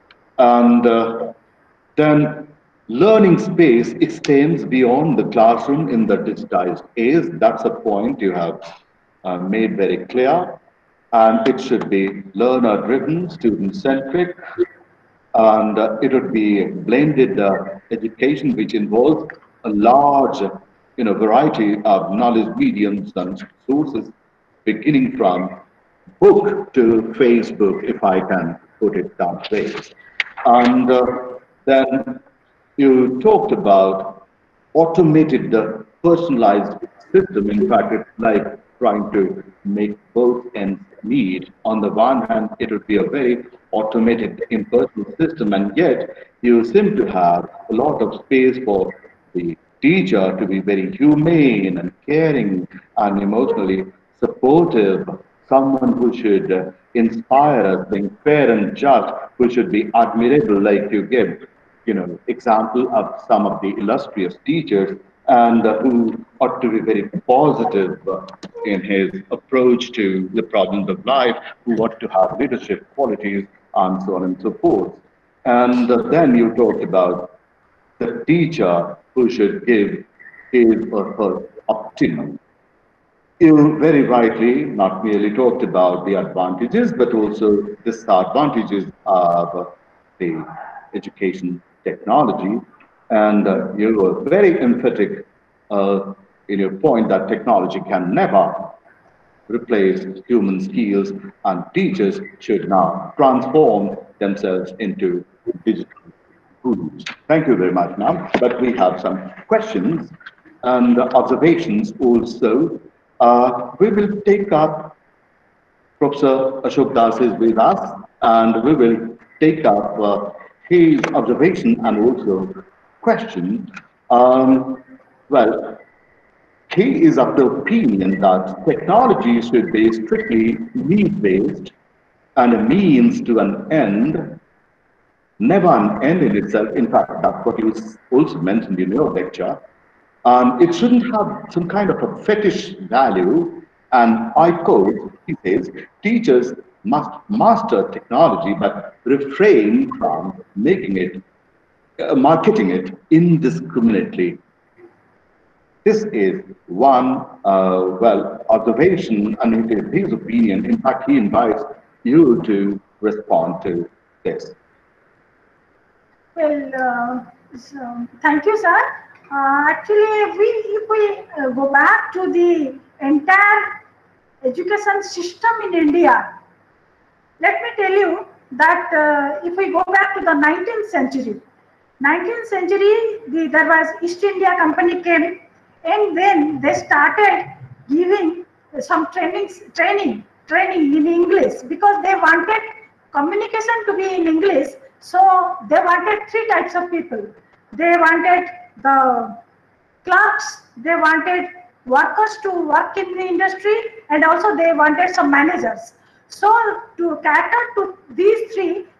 And uh, then learning space extends beyond the classroom in the digitized age. That's a point you have uh, made very clear. And it should be learner-driven, student-centric, and uh, it would be blended uh, education, which involves a large, you know, variety of knowledge mediums and sources, beginning from book to Facebook, if I can put it that way. And uh, then you talked about automated uh, personalized system. In fact, it's like trying to make both ends meet. On the one hand, it would be a very automated, impersonal system, and yet you seem to have a lot of space for the teacher to be very humane and caring and emotionally supportive, someone who should uh, inspire us, being fair and just, who should be admirable, like you give, you know, example of some of the illustrious teachers, and uh, who ought to be very positive uh, in his approach to the problems of life, who ought to have leadership qualities, and so on and so forth. And uh, then you talked about the teacher who should give his or her optimum. You very rightly not merely talked about the advantages, but also disadvantages of the education technology. And uh, you were very emphatic uh, in your point that technology can never replace human skills, and teachers should now transform themselves into digital gurus. Thank you very much, ma'am. But we have some questions and observations also. Uh, we will take up, Professor Ashok Das is with us, and we will take up uh, his observation and also question. Um, well, he is of the opinion that technology should be strictly need-based and a means to an end, never an end in itself. In fact, that's what you also mentioned in your lecture. Um, it shouldn't have some kind of a fetish value. And I quote, he says, teachers must master technology, but refrain from making it, uh, marketing it indiscriminately. This is one, uh, well, observation, and it is his opinion. In fact, he invites you to respond to this. Well, uh, so, thank you, sir. Uh, actually, if we, if we uh, go back to the entire education system in India, let me tell you that uh, if we go back to the nineteenth century, nineteenth century, the, there was East India Company came, and then they started giving some trainings, training, training in English, because they wanted communication to be in English. So they wanted three types of people. They wanted the clerks, they wanted workers to work in the industry, and also they wanted some managers. So to cater to these three,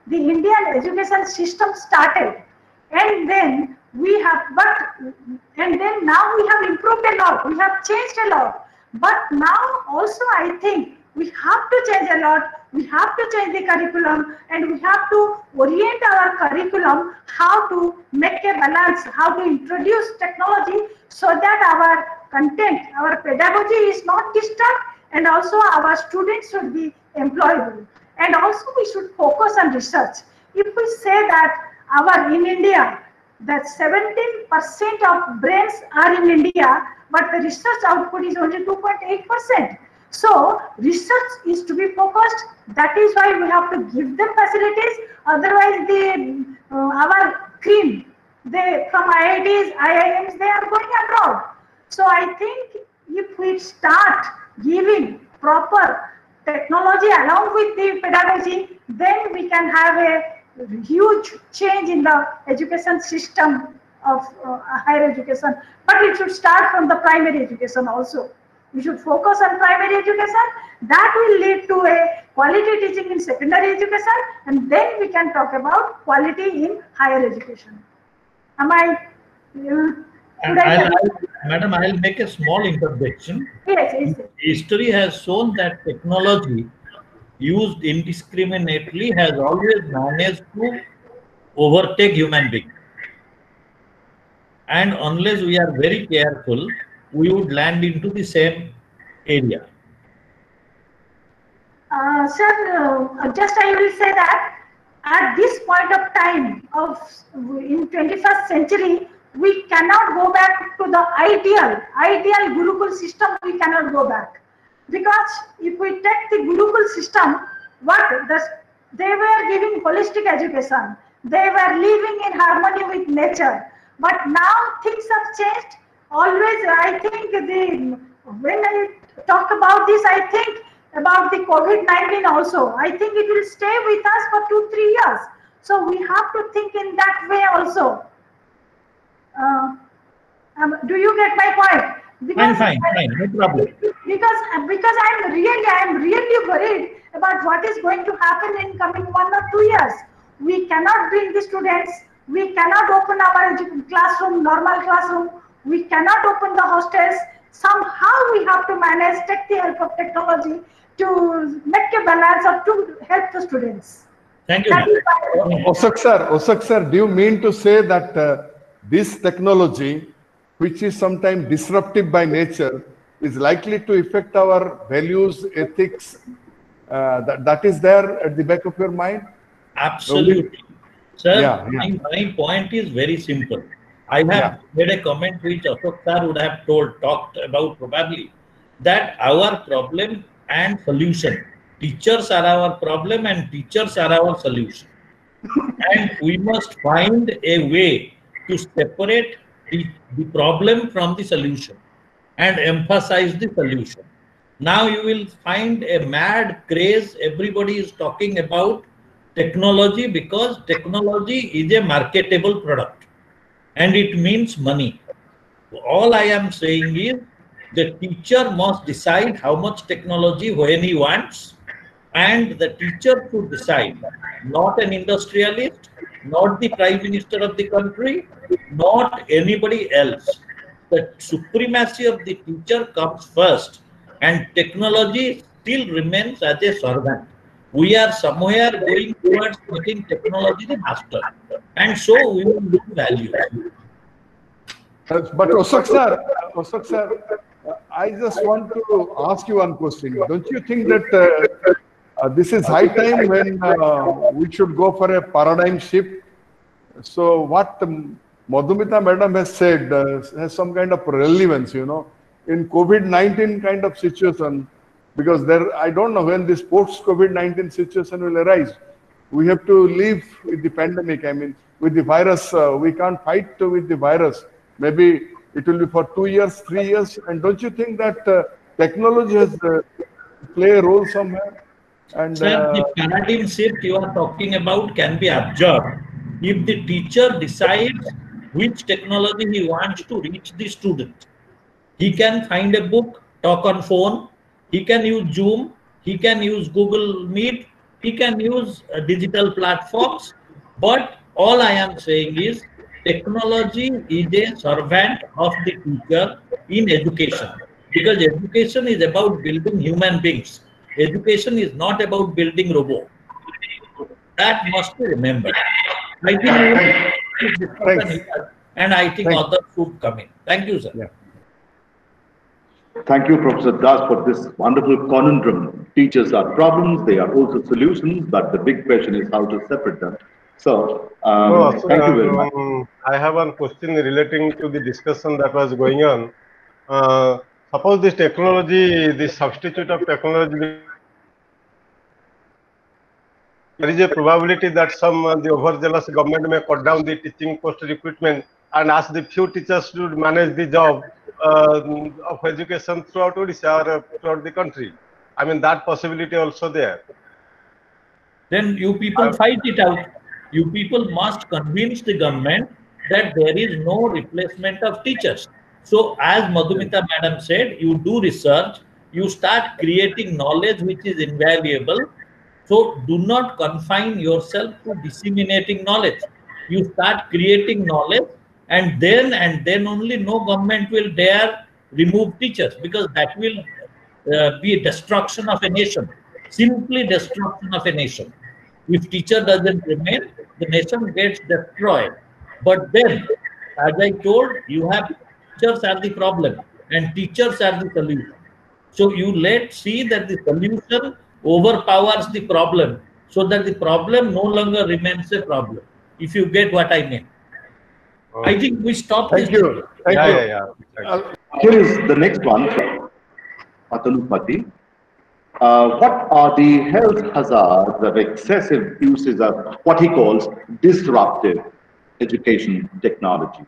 the Indian education system started. And then we have, but, and then now we have improved a lot, we have changed a lot. But now also I think we have to change a lot, we have to change the curriculum, and we have to orient our curriculum how to make a balance, how to introduce technology so that our content, our pedagogy is not disturbed, and also our students should be employable. And also we should focus on research. If we say that our in India, that seventeen percent of brains are in India, but the research output is only two point eight percent. So research is to be focused. That is why we have to give them facilities. Otherwise, the uh, our cream, they from I I Ts, I I Ms, they are going abroad. So I think if we start giving proper technology along with the pedagogy, then we can have a huge change in the education system of uh, higher education. But it should start from the primary education also. We should focus on primary education. That will lead to a quality teaching in secondary education, and then we can talk about quality in higher education. Am I? Uh, And I'll, I'll, Madam, I'll make a small interjection. Yes, yes, yes. History has shown that technology used indiscriminately has always managed to overtake human beings. And unless we are very careful, we would land into the same area. Uh, sir, uh, just I will say that at this point of time of in twenty-first century, we cannot go back to the ideal, ideal Gurukul system, we cannot go back. Because if we take the Gurukul system, what the, they were giving holistic education, they were living in harmony with nature. But now things have changed. Always, I think the when I talk about this, I think about the COVID nineteen also. I think it will stay with us for two, three years. So we have to think in that way also. Uh, um, do you get my point? Because fine, fine, fine, no problem. Because because I'm really I'm really worried about what is going to happen in coming one or two years. We cannot bring the students. We cannot open our classroom, normal classroom. We cannot open the hostels. Somehow we have to manage, take the help of technology to make a balance or to help the students. Thank you. Osak sir, Osak sir, do you mean to say that uh, this technology, which is sometimes disruptive by nature, is likely to affect our values, ethics? Uh, that, that is there at the back of your mind? Absolutely. Sir, yeah, yeah. My, my point is very simple. I have yeah. made a comment which Ashok sir would have told, talked about probably, that our problem and solution. Teachers are our problem and teachers are our solution. And we must find a way to separate the, the problem from the solution and emphasize the solution. Now you will find a mad craze. Everybody is talking about technology because technology is a marketable product and it means money. All I am saying is the teacher must decide how much technology when he wants, and the teacher should decide, not an industrialist, not the Prime Minister of the country, not anybody else. The supremacy of the teacher comes first, and technology still remains as a servant. We are somewhere going towards making technology the master, and so we will lose value. But Osak sir, Osak sir, I just want to ask you one question. Don't you think that uh, uh, this is high time when uh, we should go for a paradigm shift? So what um, Madhumita madam has said uh, has some kind of relevance, you know, in COVID nineteen kind of situation, because there, I don't know when this post-COVID nineteen situation will arise. We have to live with the pandemic. I mean, with the virus, uh, we can't fight with the virus. Maybe it will be for two years, three years. And don't you think that uh, technology has uh, play a role somewhere? And Sir, uh, the paradigm shift you are talking about can be absorbed if the teacher decides which technology he wants to reach the student. He can find a book, talk on phone, he can use Zoom, he can use Google Meet, he can use uh, digital platforms. But all I am saying is technology is a servant of the teacher in education, because education is about building human beings. Education is not about building robots. That must be remembered. I think we will discuss here, and I think Thanks. others should come in. Thank you, sir. Yeah. Thank you, Professor Das, for this wonderful conundrum. Teachers are problems, they are also solutions, but the big question is how to separate them. So, um, No, thank you very much. um, I have one question relating to the discussion that was going on. Uh, suppose this technology, the substitute of technology, there is a probability that some uh, the overzealous government may cut down the teaching post recruitment and ask the few teachers to manage the job uh, of education throughout Odisha or uh, throughout the country. I mean, that possibility also there. Then you people fight it out. You people must convince the government that there is no replacement of teachers. So as Madhumita madam said, you do research, you start creating knowledge which is invaluable. So do not confine yourself to disseminating knowledge. You start creating knowledge, and then and then only no government will dare remove teachers, because that will uh, be a destruction of a nation. Simply destruction of a nation. If teacher doesn't remain, the nation gets destroyed. But then, as I told, you have teachers are the problem and teachers are the solution. So you let's see that the solution overpowers the problem, so that the problem no longer remains a problem. If you get what I mean. Okay. I think we stop. Thank this. you. Thank Yeah, you. yeah, yeah. Uh, Here is the next one from Atanupati. Uh, what are the health hazards of excessive uses of what he calls disruptive education technology?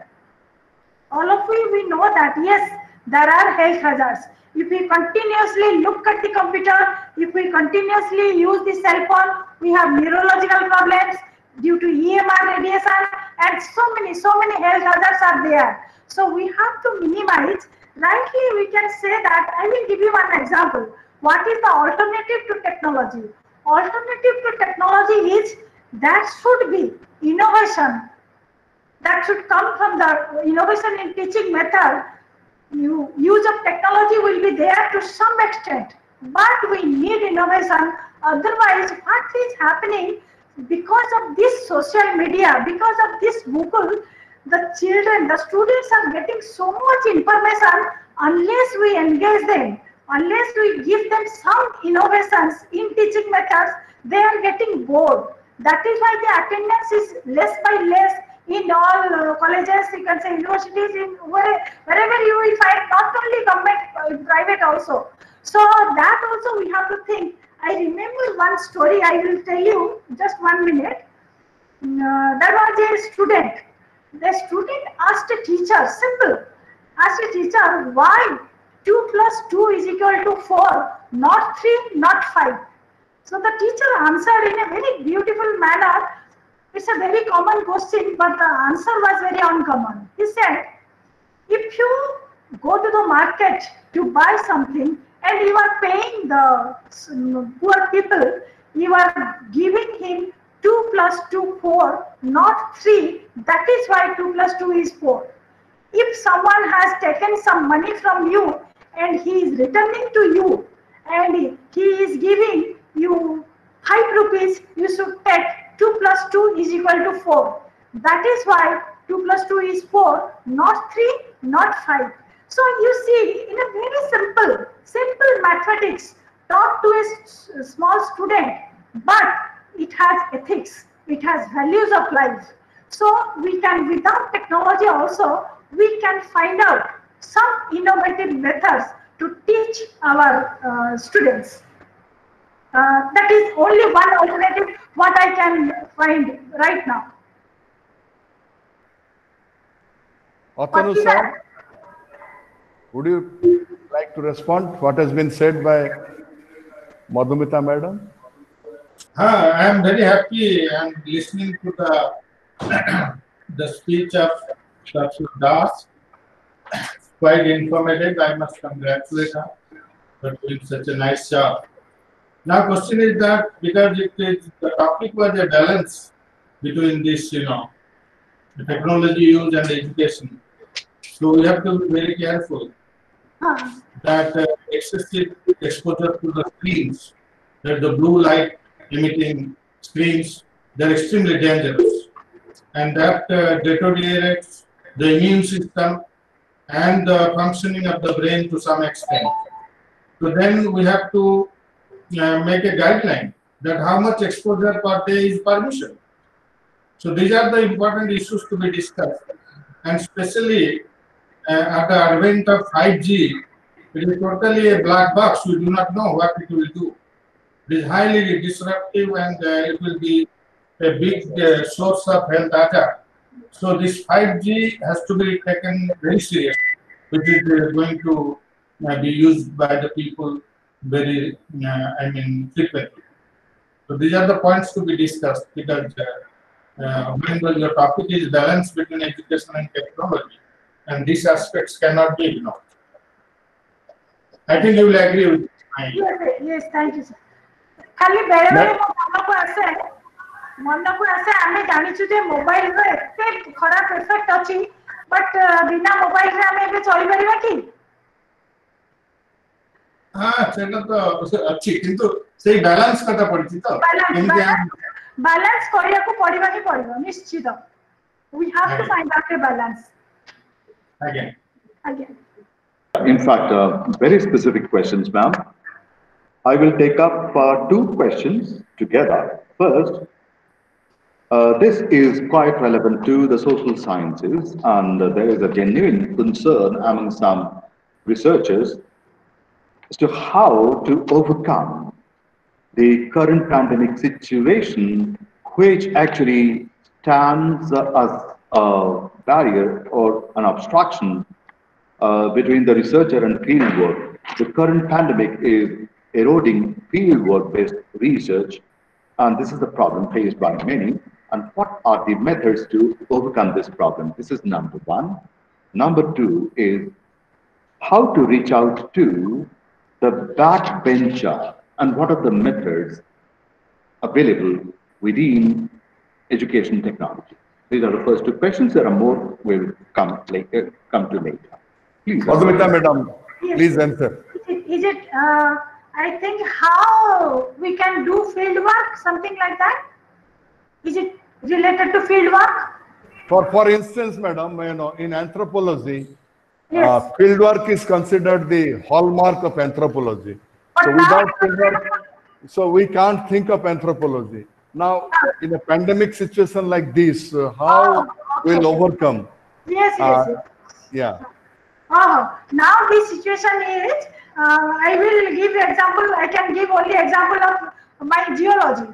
All of we, we know that yes, there are health hazards. If we continuously look at the computer, if we continuously use the cell phone, we have neurological problems due to E M R radiation, and so many, so many health hazards are there. So we have to minimize. Rightly, we can say that. I will give you one example. What is the alternative to technology? Alternative to technology is that should be innovation. That should come from the innovation in teaching method. You, use of technology will be there to some extent, but we need innovation. Otherwise, what is happening because of this social media, because of this Google, the children, the students are getting so much information. Unless we engage them, unless we give them some innovations in teaching methods, they are getting bored. That is why the attendance is less by less in all uh, colleges, you can say universities, in where, wherever you will find, not only government, uh, private also. So that also we have to think. I remember one story, I will tell you, just one minute. Uh, there was a student. The student asked a teacher, simple, asked a teacher, why two plus two is equal to four, not three, not five. So the teacher answered in a very beautiful manner. It's a very common question, but the answer was very uncommon. He said, if you go to the market to buy something and you are paying the poor people, you are giving him two plus two, four, not three. That is why two plus two is four. If someone has taken some money from you and he is returning to you and he is giving you five rupees, you should take two plus two is equal to four. That is why two plus two is four, not three, not five. So you see, in a very simple, simple mathematics taught to a small student, but it has ethics, it has values of life. So we can, without technology also, we can find out some innovative methods to teach our uh, students. Uh, that is only one alternative what I can find right now. Atanu sir, would you like to respond what has been said by Madhumita madam? Uh, I am very happy and listening to the the speech of Doctor Das. Quite informative. I must congratulate her for doing such a nice job. Now, question is that because it is, the topic was a balance between this, you know, the technology use and education. So we have to be very careful that uh, excessive exposure to the screens, that the blue light emitting screens, they're extremely dangerous, and that uh, deteriorates the immune system and the functioning of the brain to some extent. So then we have to uh, make a guideline that how much exposure per day is permission. So these are the important issues to be discussed, and especially uh, at the advent of five G, it is totally a black box. We do not know what it will do. It is highly disruptive, and uh, it will be a big uh, source of health data. So this five G has to be taken very seriously, which is uh, going to uh, be used by the people very, uh, I mean, frequently. So these are the points to be discussed, because uh, uh, when your topic is balance between education and technology, and these aspects cannot be ignored. I think you will agree with my... Yes, yes, thank you, sir. खाली बेरे बेरे मो मन को आसे मन को आसे आमे जानि छु जे मोबाइल रे एते खराब इफेक्ट अछि, बट बिना मोबाइल रे आमे एबे चली परिबा की? हां, सेटा तो अछि, किंतु सेही बैलेंस कथा पड़छि तो बैलेंस करिया को पड़िबा की पड़िबो निश्चित. We have to find out a balance. Again. Again. In fact, uh, very specific questions, ma'am. I will take up uh, two questions together. First, uh, this is quite relevant to the social sciences, and uh, there is a genuine concern among some researchers as to how to overcome the current pandemic situation, which actually stands uh, as a barrier or an obstruction uh, between the researcher and field work. The current pandemic is eroding fieldwork-based research, and this is the problem faced by many. And what are the methods to overcome this problem? This is number one. Number two is how to reach out to the backbencher, and what are the methods available within education technology. These are the first two questions. There are more will come later. Come to later. Please, Madhumita Madam, please answer. Is it? Uh, I think how we can do field work, something like that. Is it related to field work? For for instance, madam, you know, in anthropology, yes. uh, field work is considered the hallmark of anthropology. But so now, without field work, so we can't think of anthropology. Now, in a pandemic situation like this, uh, how oh, okay. we'll overcome? Yes, yes, uh, yes. Yeah. Oh, now this situation is. Uh, I will give example. I can give only example of my geology.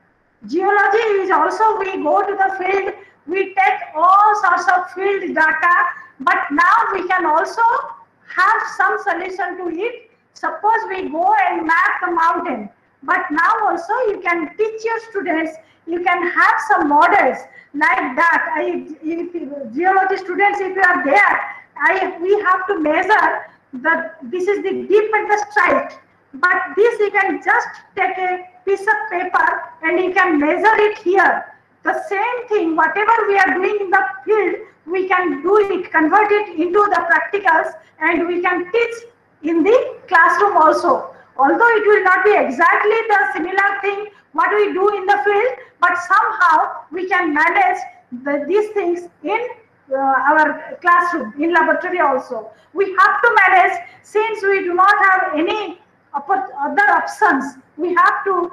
Geology is also we go to the field. We take all sorts of field data, but now we can also have some solution to it. Suppose we go and map the mountain, but now also you can teach your students. You can have some models like that. I, if geology students, if you are there, I we have to measure that this is the dip and the strike. But this you can just take a piece of paper and you can measure it here. The same thing, whatever we are doing in the field, we can do it, convert it into the practicals, and we can teach in the classroom also. Although it will not be exactly the similar thing what we do in the field, but somehow we can manage the, these things in uh, our classroom, in laboratory also. We have to manage, since we do not have any other options, we have to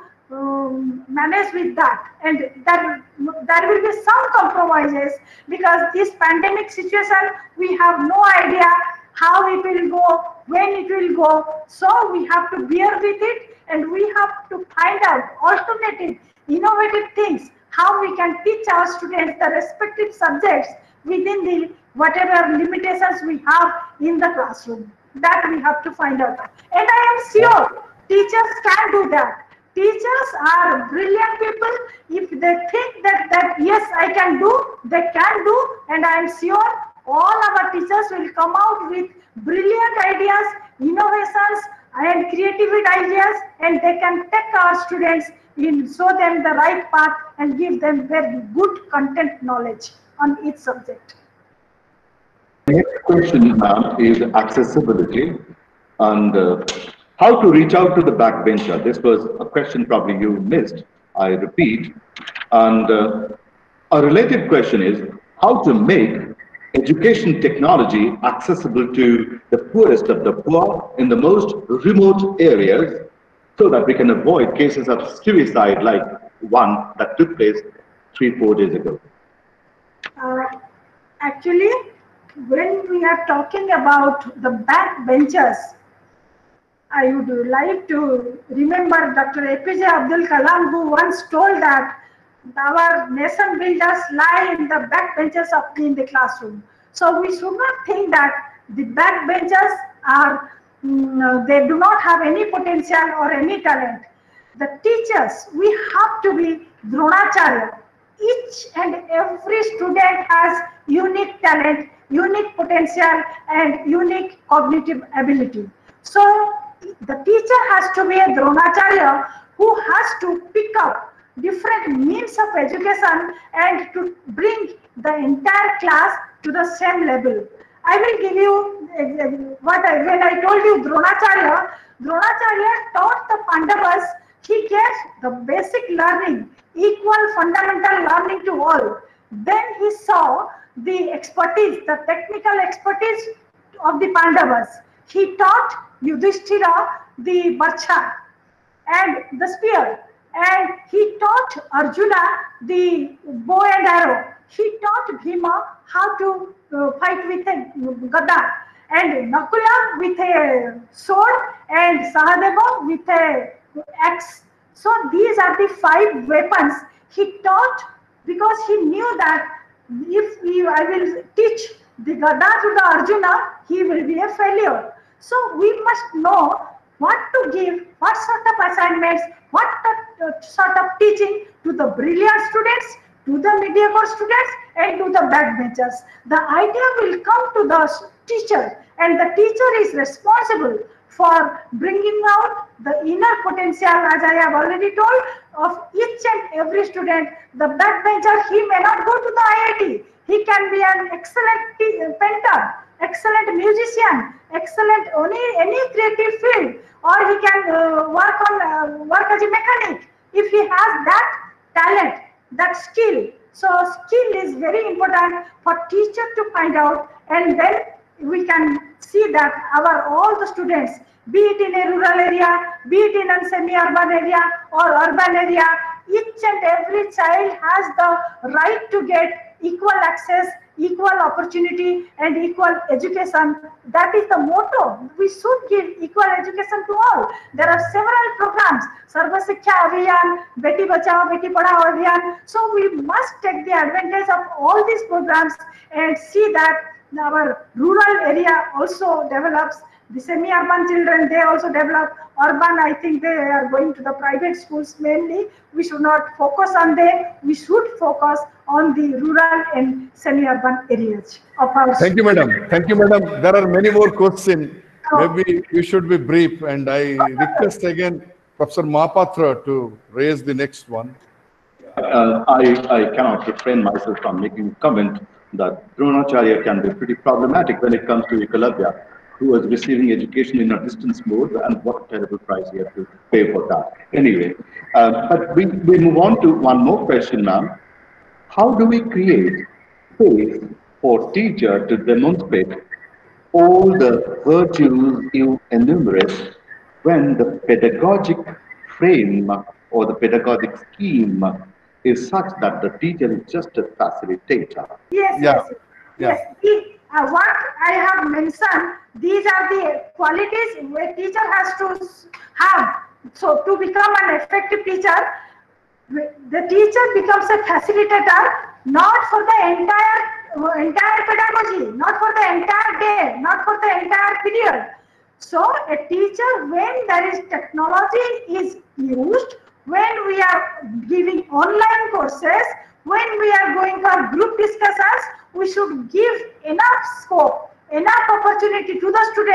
um, manage with that, and there, there will be some compromises, because this pandemic situation, we have no idea how it will go, when it will go, so we have to bear with it, and we have to find out alternative, innovative things, how we can teach our students the respective subjects within the whatever limitations we have in the classroom. That we have to find out. And I am sure teachers can do that. Teachers are brilliant people. If they think that, that yes, I can do, they can do. And I am sure all our teachers will come out with brilliant ideas, innovations, and creative ideas, and they can take our students in, show them the right path and give them very good content knowledge on each subject. The next question, ma'am, is accessibility and uh, how to reach out to the backbencher. This was a question probably you missed, I repeat. And uh, a related question is how to make education technology accessible to the poorest of the poor in the most remote areas so that we can avoid cases of suicide like one that took place three, four days ago. Uh, actually, when we are talking about the backbenchers, I would like to remember Doctor A P J Abdul Kalam, who once told that our nation builders lie in the backbenchers of in the classroom. So we should not think that the backbenchers are, mm, they do not have any potential or any talent. The teachers, we have to be Dronacharya. Each and every student has unique talent, unique potential, and unique cognitive ability. So the teacher has to be a Dronacharya who has to pick up different means of education and to bring the entire class to the same level. I will give you what I, when I told you Dronacharya, Dronacharya taught the Pandavas, he gave the basic learning, equal fundamental learning to all. Then he saw the expertise, the technical expertise of the Pandavas. He taught Yudhishthira the Barcha and the spear, and he taught Arjuna the bow and arrow. He taught Bhima how to uh, fight with a gada, and Nakula with a sword, and Sahadeva with a axe. So these are the five weapons he taught, because he knew that if we, I will teach the gada to the Arjuna, he will be a failure. So we must know what to give, what sort of assignments, what uh, sort of teaching to the brilliant students, to the mediocre students, and to the backbenchers. The idea will come to the teacher, and the teacher is responsible for bringing out the inner potential, as I have already told, of each and every student. The backbencher, he may not go to the I I T. He can be an excellent painter, excellent musician, excellent any, any creative field, or he can uh, work on uh, work as a mechanic if he has that talent, that skill. So skill is very important for teacher to find out, and then we can see that our all the students, be it in a rural area, be it in a semi-urban area or urban area, each and every child has the right to get equal access, equal opportunity, and equal education. That is the motto. We should give equal education to all. There are several programs, Sarva Shiksha Abhiyan, Beti Bachao, Beti Padhao Abhiyan. So we must take the advantage of all these programs and see that our rural area also develops. The semi-urban children, they also develop. Urban, I think they are going to the private schools mainly. We should not focus on them. We should focus on the rural and semi-urban areas of our Thank you, madam. Thank you, madam. There are many more questions. Oh. Maybe you should be brief, and I request again Professor Mahapatra to raise the next one. Uh, I, I cannot refrain myself from making a comment that Dronacharya can be pretty problematic when it comes to Eklavya, who was receiving education in a distance mode, and what a terrible price he had to pay for that. Anyway, uh, but we, we move on to one more question, ma'am. How do we create space for teacher to demonstrate all the virtues you enumerate when the pedagogic frame or the pedagogic scheme is such that the teacher is just a facilitator? Yes, Yeah. yes, yes. The, uh, what I have mentioned, these are the qualities a teacher has to have. So to become an effective teacher, the teacher becomes a facilitator, not for the entire entire pedagogy, not for the entire day, not for the entire period. So a teacher, when there is technology is used, when we are giving online courses, when we are going for group discussions, we should give enough scope, enough opportunity to the students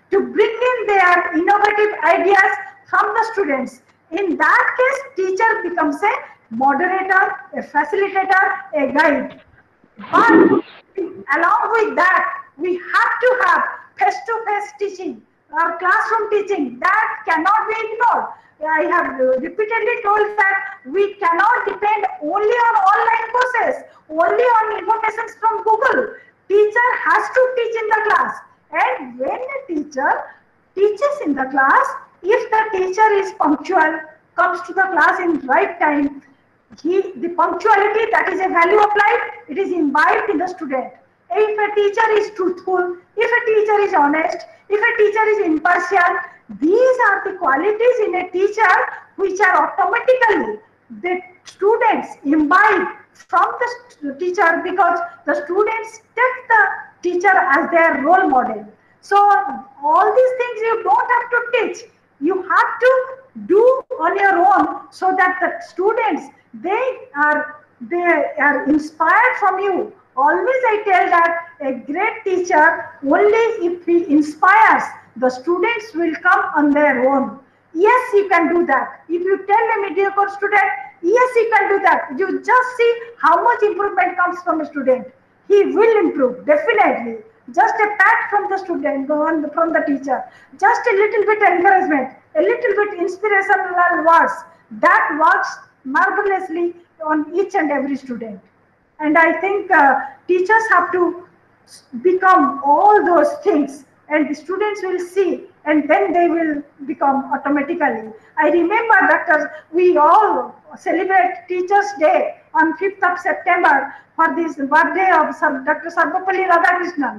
to bring in their innovative ideas from the students. In that case, teacher becomes a moderator, a facilitator, a guide. But along with that, we have to have face-to-face teaching or classroom teaching. That cannot be ignored. I have repeatedly told that we cannot depend only on online courses, only on information from Google. Teacher has to teach in the class. And when a teacher teaches in the class, if the teacher is punctual, comes to the class in right time, he, the punctuality, that is a value applied, it is imbibed in the student. If a teacher is truthful, if a teacher is honest, if a teacher is impartial, these are the qualities in a teacher which are automatically the students imbibe from the teacher, because the students take the teacher as their role model. So all these things you don't have to teach. You have to do on your own, so that the students, they are they are inspired from you. Always I tell that a great teacher, only if he inspires, the students will come on their own. Yes, you can do that. If you tell a mediocre student, yes, you can do that. You just see how much improvement comes from a student. He will improve, definitely. Just a pat from the student, from the teacher, just a little bit encouragement, a little bit inspirational words, that works marvelously on each and every student. And I think uh, teachers have to become all those things, and the students will see, and then they will become automatically. I remember, Doctor, we all celebrate Teachers' Day on fifth of September for this birthday of Doctor Sarvapalli Radhakrishnan.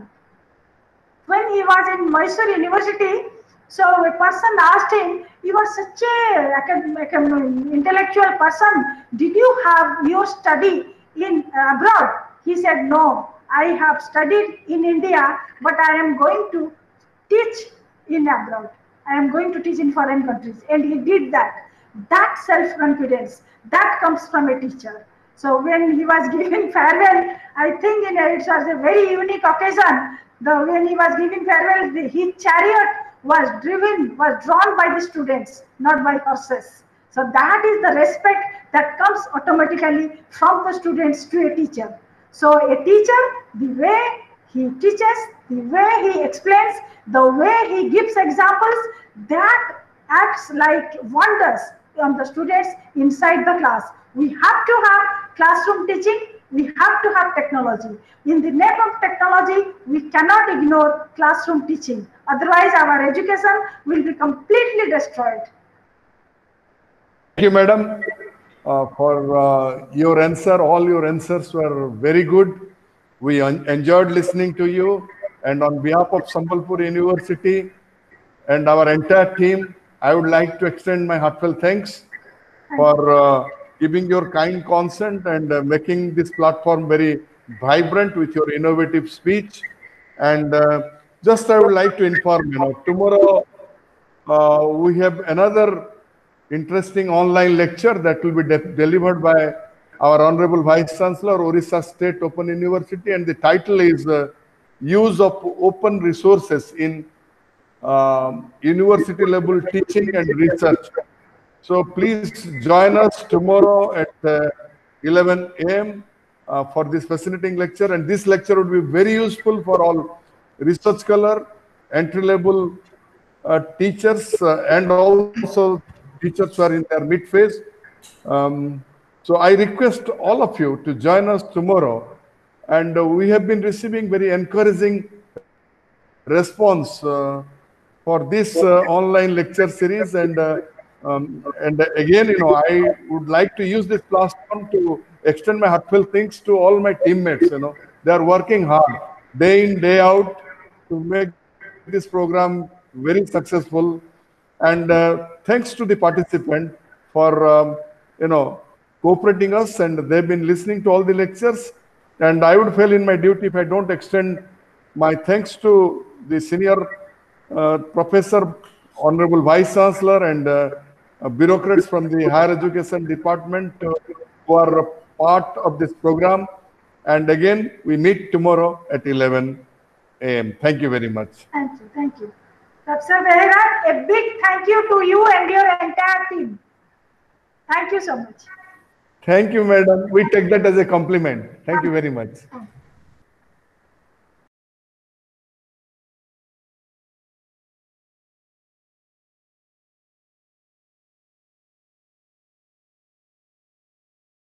When he was in Mysore University, so a person asked him, "You are such a academic, intellectual person. Did you have your study in abroad?" He said, "No, I have studied in India, but I am going to teach in abroad. I am going to teach in foreign countries." And he did that. That self-confidence, that comes from a teacher. So when he was giving farewell, I think in a, it was a very unique occasion. The, when he was giving farewell, the, his chariot was driven, was drawn by the students, not by horses. So that is the respect that comes automatically from the students to a teacher. So a teacher, the way he teaches, the way he explains, the way he gives examples, that acts like wonders on the students inside the class. We have to have classroom teaching. We have to have technology. In the name of technology, we cannot ignore classroom teaching. Otherwise, our education will be completely destroyed. Thank you, madam, uh, for uh, your answer. All your answers were very good. We enjoyed listening to you. And on behalf of Sambalpur University and our entire team, I would like to extend my heartfelt thanks for uh, giving your kind consent and uh, making this platform very vibrant with your innovative speech. And uh, just I would like to inform you, know, tomorrow uh, we have another interesting online lecture that will be de delivered by our Honorable Vice Chancellor, Orissa State Open University, and the title is uh, Use of Open Resources in um, University Level Teaching and Research. So please join us tomorrow at uh, eleven A M Uh, for this fascinating lecture. And this lecture would be very useful for all research scholar, entry-level uh, teachers, uh, and also teachers who are in their mid-phase. Um, so I request all of you to join us tomorrow. And uh, we have been receiving very encouraging response uh, for this uh, online lecture series. And uh, um, and again, you know, I would like to use this platform to extend my heartfelt thanks to all my teammates. You know, they are working hard day in, day out to make this program very successful. And uh, thanks to the participant for, um, you know, cooperating us, and they've been listening to all the lectures. And I would fail in my duty if I don't extend my thanks to the senior uh, professor, Honorable Vice Chancellor, and uh, uh, bureaucrats from the Higher Education Department uh, who are part of this program. And again, we meet tomorrow at eleven A M Thank you very much. Thank you. Thank you. Professor Behera, a big thank you to you and your entire team. Thank you so much. Thank you, madam. We take that as a compliment. Thank you very much.